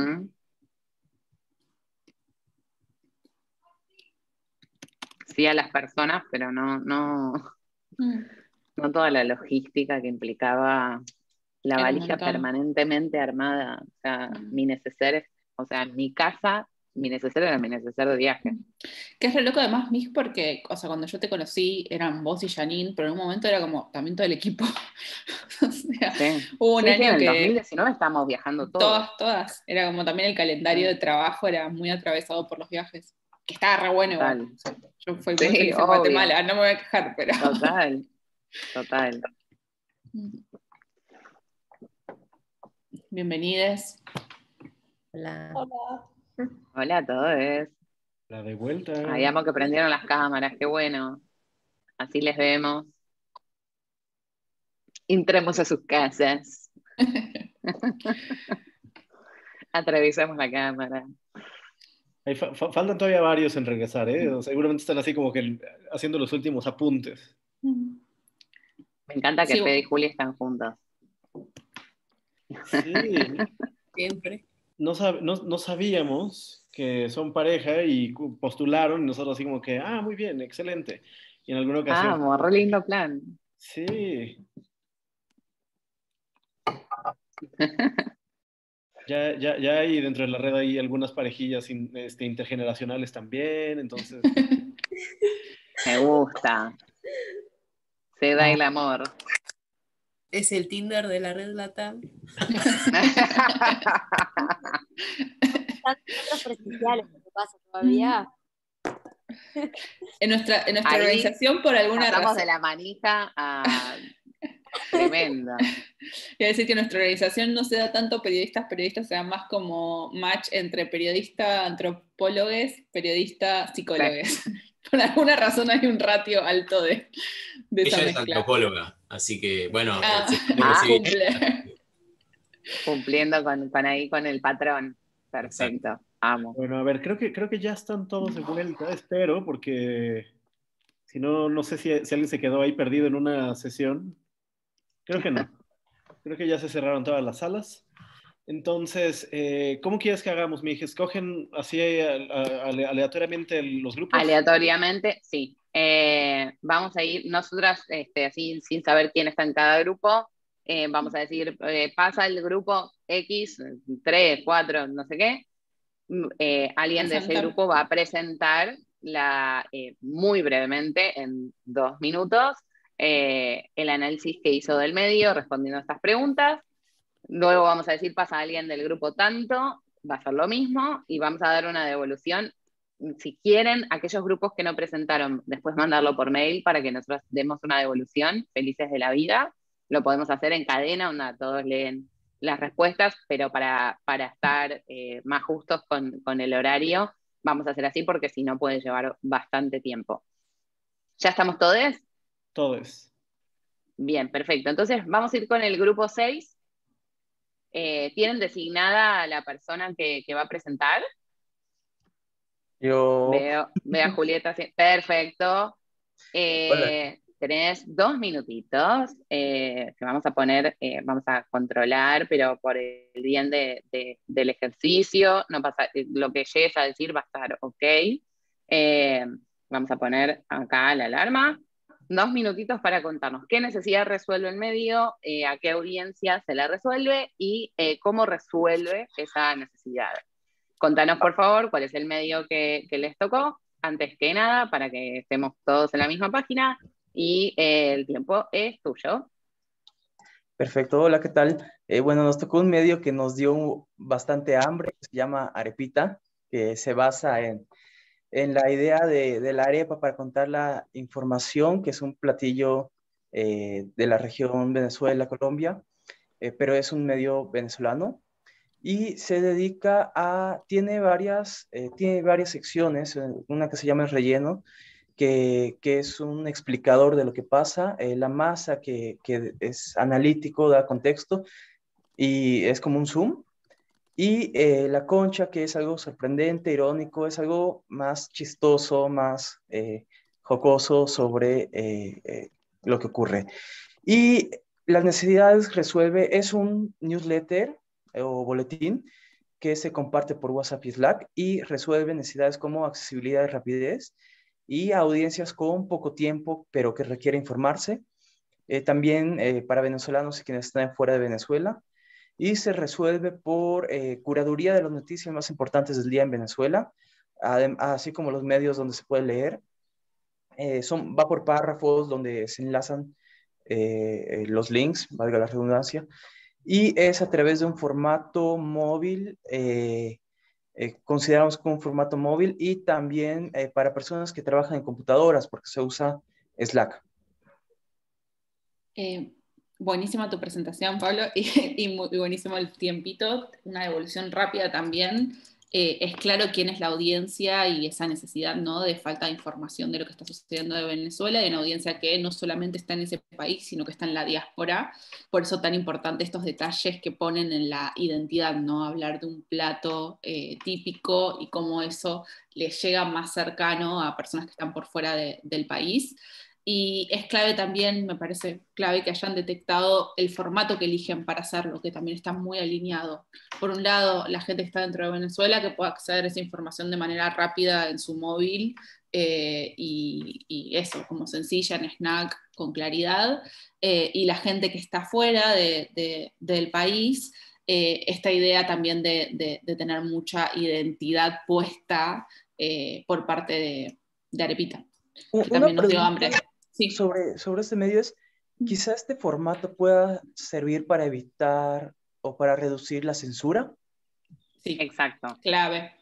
Sí a las personas, pero no No toda la logística que implicaba la Era un valija montón. permanentemente armada. O sea, mi neceser, o sea, en mi casa, mi neceser era mi neceser de viaje. Que es re loco además, Miss, porque, o sea, cuando yo te conocí eran vos y Janine, pero en un momento era como también todo el equipo. O sea, Sí. hubo un Sí, año en el que 2019 estábamos viajando todos. todas, era como también el calendario de trabajo era muy atravesado por los viajes, que estaba re bueno igual. Total. O sea, yo fui muy Sí, feliz en obvio. Guatemala, no me voy a quejar, pero... Total. Bienvenides. Hola. Hola a todos. La de vuelta. Habíamos que prendieron las cámaras, qué bueno. Así les vemos. Entremos a sus casas. Atravesamos la cámara. Faltan todavía varios en regresar, ¿eh? Seguramente están así como que haciendo los últimos apuntes. Me encanta que Sí, Fede y Juli están juntos. Sí. Siempre. No sabíamos que son pareja y postularon y nosotros así como que, muy bien, excelente. Y en alguna ocasión... Re lindo plan. Sí. Ya hay dentro de la red ahí algunas parejillas intergeneracionales también, entonces... Me gusta. Se da el amor. Es el Tinder de la red Latam. Otros presenciales, lo que pasa todavía. En nuestra Ahí organización, por alguna pasamos razón. de la manija a... Tremenda. Quiero decir que en nuestra organización no se da tanto periodistas, se da más como match entre periodista, antropólogos, periodista, psicólogos. Sí. Por alguna razón hay un ratio alto de esa Ella mezcla. es antropóloga, así que, bueno, cumple. Cumpliendo con el patrón. Perfecto. Exacto. Amo. Bueno, a ver, creo que ya están todos de vuelta, espero, porque si no, no sé si alguien se quedó ahí perdido en una sesión. Creo que no. Creo que ya se cerraron todas las salas. Entonces, ¿cómo quieres que hagamos, Mije? ¿Escogen así aleatoriamente los grupos? Aleatoriamente, sí. Vamos a ir, nosotras, así sin saber quién está en cada grupo, vamos a decir, pasa el grupo X, 3, 4, no sé qué. Alguien de ese grupo va a presentar muy brevemente, en 2 minutos, el análisis que hizo del medio respondiendo a estas preguntas. Luego vamos a decir, pasa alguien del grupo tanto, va a ser lo mismo, y vamos a dar una devolución. Si quieren, aquellos grupos que no presentaron, después mandarlo por mail para que nosotros demos una devolución, felices de la vida. Lo podemos hacer en cadena, donde todos leen las respuestas, pero para estar más justos con el horario, vamos a hacer así, porque si no puede llevar bastante tiempo. ¿Ya estamos todos? Todos. Bien, perfecto. Entonces vamos a ir con el grupo 6. ¿Tienen designada a la persona que va a presentar? Yo... Veo a Julieta. Perfecto. Tenés 2 minutitos que vamos a poner, vamos a controlar, pero por el bien del ejercicio, no pasa, lo que llegues a decir va a estar ok. Vamos a poner acá la alarma. 2 minutitos para contarnos qué necesidad resuelve el medio, a qué audiencia se la resuelve y cómo resuelve esa necesidad. Contanos, por favor, cuál es el medio que les tocó, antes que nada, para que estemos todos en la misma página, y el tiempo es tuyo. Perfecto, hola, ¿qué tal? Bueno, nos tocó un medio que nos dio bastante hambre, que se llama Arepita, que se basa en la idea de la arepa para contar la información, que es un platillo de la región Venezuela, Colombia, pero es un medio venezolano y se dedica tiene varias secciones, una que se llama El Relleno, que es un explicador de lo que pasa, La Masa, que es analítico, da contexto y es como un Zoom. Y La Concha, que es algo sorprendente, irónico, es algo más chistoso, más jocoso sobre lo que ocurre. Y las necesidades resuelve, es un newsletter o boletín que se comparte por WhatsApp y Slack y resuelve necesidades como accesibilidad y rapidez y audiencias con poco tiempo, pero que requiere informarse. también para venezolanos y quienes están fuera de Venezuela, y se resuelve por curaduría de las noticias más importantes del día en Venezuela, así como los medios donde se puede leer. Va por párrafos donde se enlazan los links, valga la redundancia, y es a través de un formato móvil, consideramos como un formato móvil, y también para personas que trabajan en computadoras, porque se usa Slack. Buenísima tu presentación, Pablo, y buenísimo el tiempito, una devolución rápida también. Es claro quién es la audiencia y esa necesidad, ¿no?, de falta de información de lo que está sucediendo en Venezuela, y una audiencia que no solamente está en ese país, sino que está en la diáspora. Por eso tan importante estos detalles que ponen en la identidad, ¿no? Hablar de un plato típico y cómo eso les llega más cercano a personas que están por fuera del país. Y es clave también, me parece clave que hayan detectado el formato que eligen para hacerlo, que también está muy alineado. Por un lado, la gente que está dentro de Venezuela, que pueda acceder a esa información de manera rápida en su móvil, y eso, como sencilla, en Snack, con claridad. Y la gente que está fuera del país, esta idea también de tener mucha identidad puesta por parte de Arepita, que también nos dio hambre. Sí. Sobre este medio es, quizá este formato pueda servir para evitar o para reducir la censura. Sí, exacto. Clave.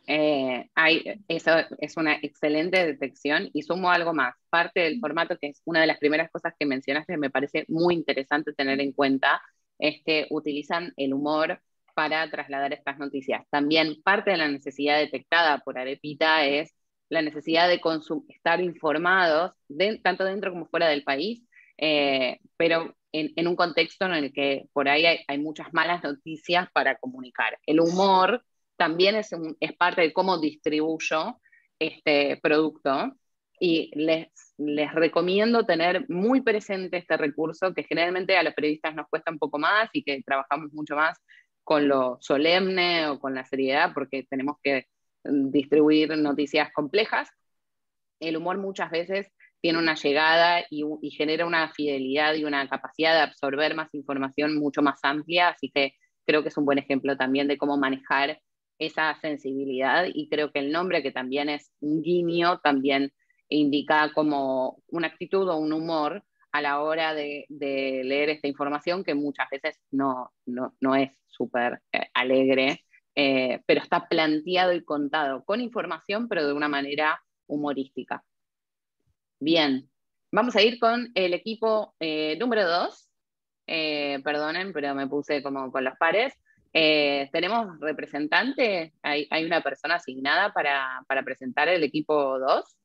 Eso es una excelente detección, y sumo algo más. Parte del formato, que es una de las primeras cosas que mencionaste, me parece muy interesante tener en cuenta, es que utilizan el humor para trasladar estas noticias. También parte de la necesidad detectada por Arepita es la necesidad de estar informados, tanto dentro como fuera del país, pero en un contexto en el que por ahí hay muchas malas noticias para comunicar. El humor también es parte de cómo distribuyo este producto, y les recomiendo tener muy presente este recurso, que generalmente a los periodistas nos cuesta un poco más, y que trabajamos mucho más con lo solemne o con la seriedad, porque tenemos que distribuir noticias complejas. El humor muchas veces tiene una llegada y genera una fidelidad y una capacidad de absorber más información mucho más amplia, así que creo que es un buen ejemplo también de cómo manejar esa sensibilidad, y creo que el nombre, que también es un guiño, también indica como una actitud o un humor a la hora de leer esta información, que muchas veces no es súper alegre, pero está planteado y contado con información, pero de una manera humorística. Bien, vamos a ir con el equipo número 2. Perdonen, pero me puse como con los pares. ¿Tenemos representante? ¿Hay una persona asignada para presentar el equipo 2?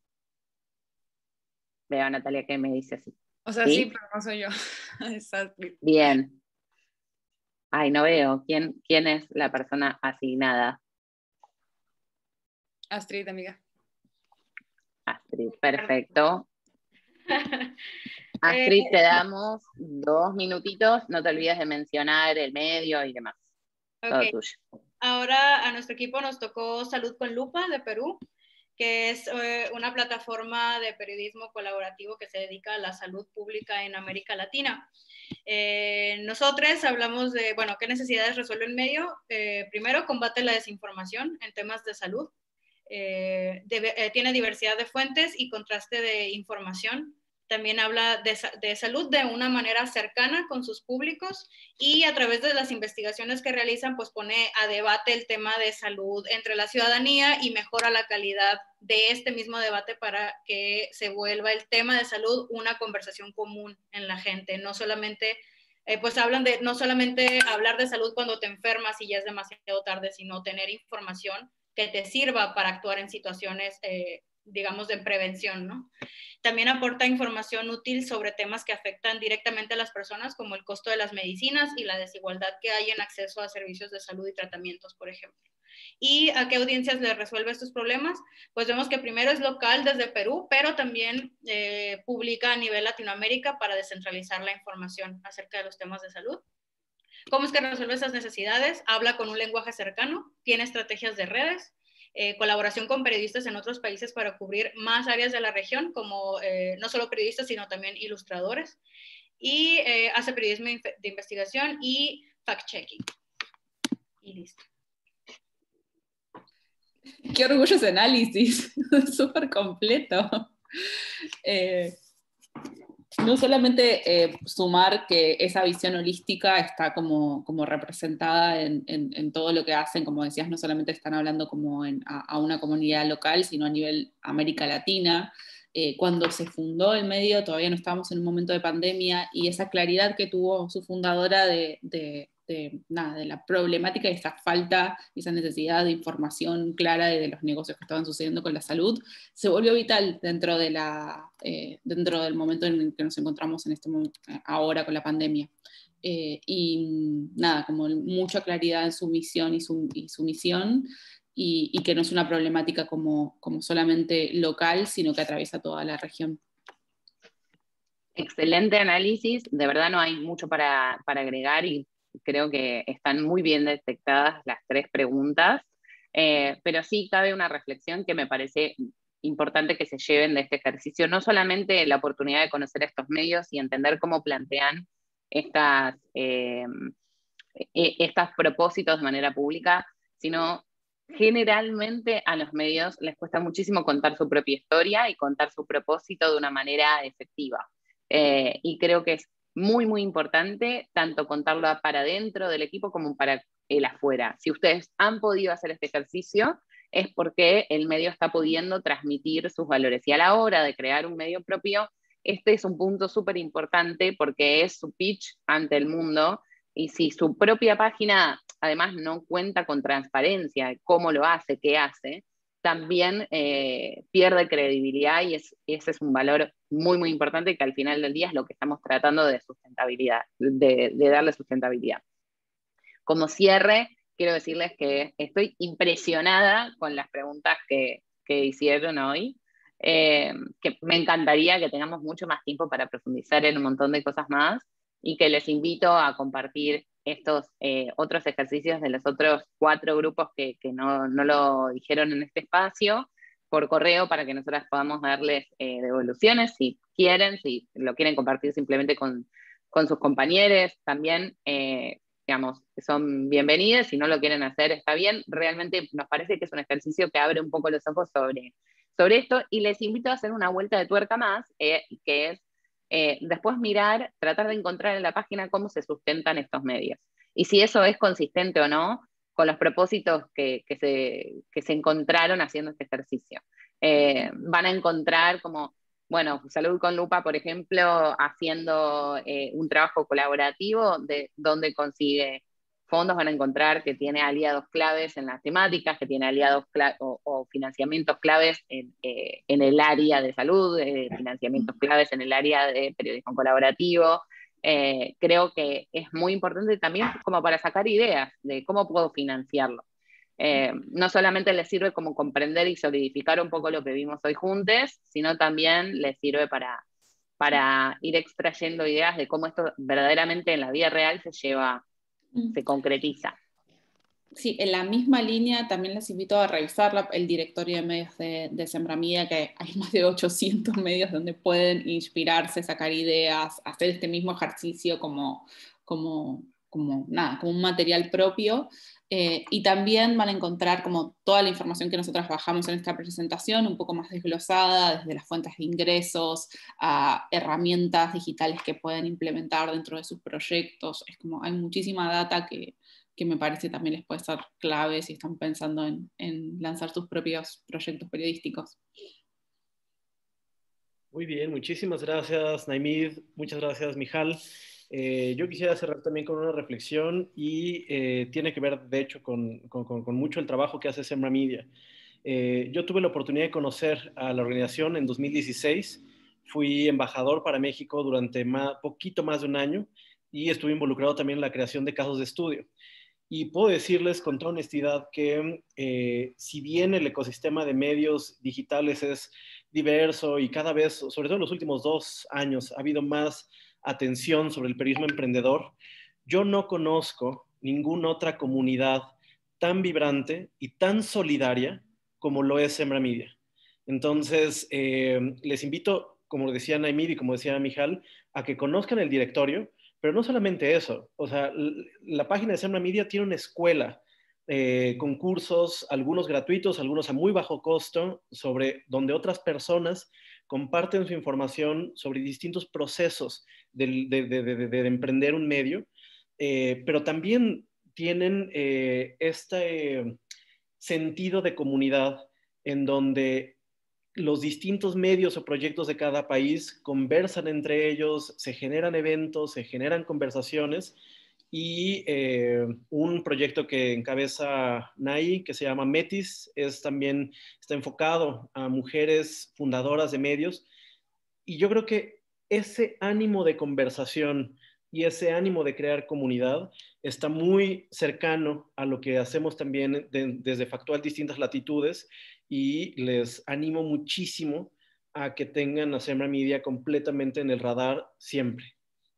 Veo a Natalia que me dice así. O sea, sí, pero no soy yo. Exacto. Bien. Ay, no veo. ¿Quién es la persona asignada? Astrid, amiga. Astrid, perfecto. Astrid, te damos 2 minutitos. No te olvides de mencionar el medio y demás. Todo tuyo. Ahora a nuestro equipo nos tocó Salud con Lupa de Perú, que es una plataforma de periodismo colaborativo que se dedica a la salud pública en América Latina. Nosotros hablamos de, bueno, ¿qué necesidades resuelve el medio? Primero, combate la desinformación en temas de salud. Tiene diversidad de fuentes y contraste de información. También habla de salud de una manera cercana con sus públicos, y a través de las investigaciones que realizan, pues pone a debate el tema de salud entre la ciudadanía y mejora la calidad de este mismo debate para que se vuelva el tema de salud una conversación común en la gente. No solamente, pues hablan de, no solamente hablar de salud cuando te enfermas y ya es demasiado tarde, sino tener información que te sirva para actuar en situaciones, digamos, de prevención, ¿no? También aporta información útil sobre temas que afectan directamente a las personas, como el costo de las medicinas y la desigualdad que hay en acceso a servicios de salud y tratamientos, por ejemplo. ¿Y a qué audiencias les resuelve estos problemas? Pues vemos que primero es local desde Perú, pero también publica a nivel Latinoamérica para descentralizar la información acerca de los temas de salud. ¿Cómo es que resuelve esas necesidades? Habla con un lenguaje cercano, tiene estrategias de redes, colaboración con periodistas en otros países para cubrir más áreas de la región, como no solo periodistas, sino también ilustradores. y hace periodismo de investigación y fact-checking. Y listo. Qué orgullo ese análisis, súper completo. No solamente sumar que esa visión holística está como representada en todo lo que hacen, como decías, no solamente están hablando como a una comunidad local, sino a nivel América Latina. Cuando se fundó el medio todavía no estábamos en un momento de pandemia, y esa claridad que tuvo su fundadora de la problemática y esa falta, esa necesidad de información clara de los negocios que estaban sucediendo con la salud, se volvió vital dentro del momento en el que nos encontramos ahora con la pandemia. Y nada, como mucha claridad en su misión y su misión, y que no es una problemática como solamente local, sino que atraviesa toda la región. Excelente análisis, de verdad no hay mucho para agregar, y creo que están muy bien detectadas las 3 preguntas, pero sí cabe una reflexión que me parece importante que se lleven de este ejercicio, no solamente la oportunidad de conocer estos medios y entender cómo plantean estos propósitos de manera pública, sino generalmente a los medios les cuesta muchísimo contar su propia historia y contar su propósito de una manera efectiva. Y creo que es muy, muy importante tanto contarlo para dentro del equipo como para el afuera. Si ustedes han podido hacer este ejercicio, es porque el medio está pudiendo transmitir sus valores. Y a la hora de crear un medio propio, este es un punto súper importante porque es su pitch ante el mundo. Y si su propia página además no cuenta con transparencia, cómo lo hace, qué hace, también pierde credibilidad, y ese es un valor muy, muy importante que al final del día es lo que estamos tratando de sustentabilidad, de darle sustentabilidad. Como cierre, quiero decirles que estoy impresionada con las preguntas que hicieron hoy, que me encantaría que tengamos mucho más tiempo para profundizar en un montón de cosas más, y que les invito a compartir estos otros ejercicios de los otros 4 grupos que no lo dijeron en este espacio por correo, para que nosotras podamos darles devoluciones si quieren, si lo quieren compartir simplemente con sus compañeros también, digamos, son bienvenidos. Si no lo quieren hacer, está bien. Realmente nos parece que es un ejercicio que abre un poco los ojos sobre esto, y les invito a hacer una vuelta de tuerca más, que es después tratar de encontrar en la página cómo se sustentan estos medios, y si eso es consistente o no con los propósitos que se encontraron haciendo este ejercicio. Van a encontrar como, bueno, Salud con Lupa, por ejemplo, haciendo un trabajo colaborativo de donde consigue fondos. Van a encontrar que tiene aliados claves en las temáticas, que tiene aliados o financiamientos claves en el área de salud, financiamientos claves en el área de periodismo colaborativo. Creo que es muy importante también como para sacar ideas de cómo puedo financiarlo. No solamente les sirve como comprender y solidificar un poco lo que vimos hoy juntos, sino también les sirve para ir extrayendo ideas de cómo esto verdaderamente en la vida real se concretiza. Sí, en la misma línea también les invito a revisar el directorio de medios de Sembramedia, que hay más de 800 medios donde pueden inspirarse, sacar ideas, hacer este mismo ejercicio como un material propio. Y también van a encontrar como toda la información que nosotros bajamos en esta presentación, un poco más desglosada, desde las fuentes de ingresos a herramientas digitales que pueden implementar dentro de sus proyectos. Es como hay muchísima data que me parece también les puede ser clave si están pensando en lanzar sus propios proyectos periodísticos. Muy bien, muchísimas gracias, Naimid. Muchas gracias, Mijal. Yo quisiera cerrar también con una reflexión, y tiene que ver, de hecho, con mucho el trabajo que hace Sembramedia. Yo tuve la oportunidad de conocer a la organización en 2016. Fui embajador para México durante poquito más de un año, y estuve involucrado también en la creación de casos de estudio. Y puedo decirles con toda honestidad que si bien el ecosistema de medios digitales es diverso, y cada vez, sobre todo en los últimos 2 años, ha habido más atención sobre el periodismo emprendedor, yo no conozco ninguna otra comunidad tan vibrante y tan solidaria como lo es Sembramedia. Entonces, les invito, como decía Naimid y como decía Mijal, a que conozcan el directorio, pero no solamente eso. O sea, la página de Semra Media tiene una escuela con cursos, algunos gratuitos, algunos a muy bajo costo, sobre donde otras personas comparten su información sobre distintos procesos de emprender un medio, pero también tienen este sentido de comunidad en donde los distintos medios o proyectos de cada país conversan entre ellos, se generan eventos, se generan conversaciones, y un proyecto que encabeza Nay, que se llama Metis, también está enfocado a mujeres fundadoras de medios, y yo creo que ese ánimo de conversación y ese ánimo de crear comunidad está muy cercano a lo que hacemos también desde Factual Distintas Latitudes, y les animo muchísimo a que tengan a Semra Media completamente en el radar siempre.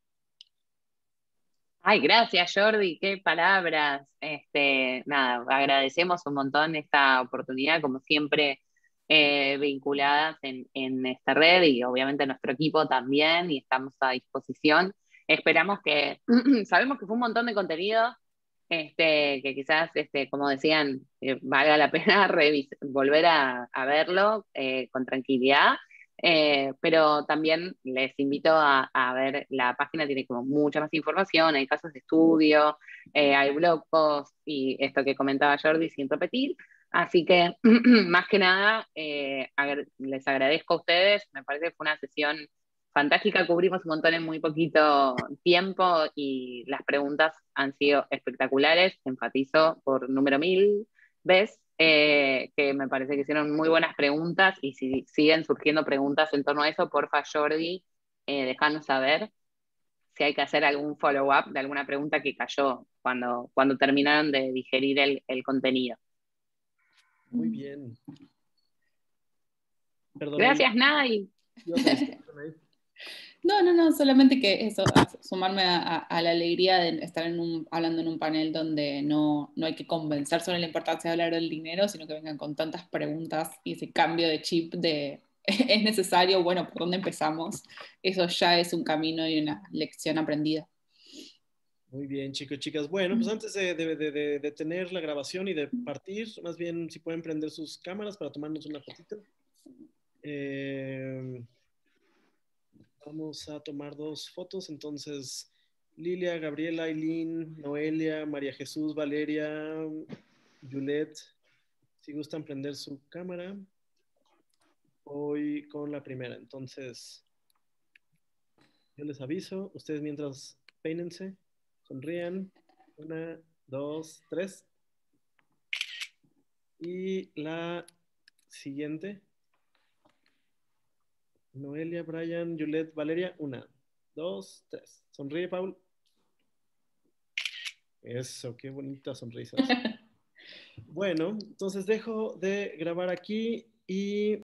Ay, gracias Jordi, qué palabras. Nada, agradecemos un montón esta oportunidad, como siempre, vinculadas en esta red, y obviamente nuestro equipo también, y estamos a disposición. Esperamos que, sabemos que fue un montón de contenido, que quizás, como decían, valga la pena volver a verlo con tranquilidad. Pero también les invito a ver, la página tiene como mucha más información, hay casos de estudio, hay blog posts y esto que comentaba Jordi sin repetir. Así que, más que nada, les agradezco a ustedes, me parece que fue una sesión fantástica, cubrimos un montón en muy poquito tiempo y las preguntas han sido espectaculares, enfatizo por número 1000 veces. Que me parece que hicieron muy buenas preguntas, y si siguen surgiendo preguntas en torno a eso, porfa Jordi, déjanos saber si hay que hacer algún follow-up de alguna pregunta que cayó cuando terminaron de digerir el contenido. Muy bien. Perdón, gracias, Nay. No, solamente que eso, sumarme a la alegría de estar hablando en un panel donde no hay que convencer sobre la importancia de hablar del dinero, sino que vengan con tantas preguntas y ese cambio de chip de es necesario, bueno, ¿por dónde empezamos? Eso ya es un camino y una lección aprendida. Muy bien, chicos, chicas. Bueno, pues antes de tener la grabación y de partir, más bien si pueden prender sus cámaras para tomarnos una fotito. Vamos a tomar 2 fotos, entonces Lilia, Gabriela, Aileen, Noelia, María Jesús, Valeria, Juliet, si gustan prender su cámara. Voy con la primera, entonces yo les aviso, ustedes mientras peínense, sonrían, 1, 2, 3. Y la siguiente. Noelia, Brian, Juliet, Valeria, 1, 2, 3. Sonríe, Paul. Eso, qué bonitas sonrisas. Bueno, entonces dejo de grabar aquí y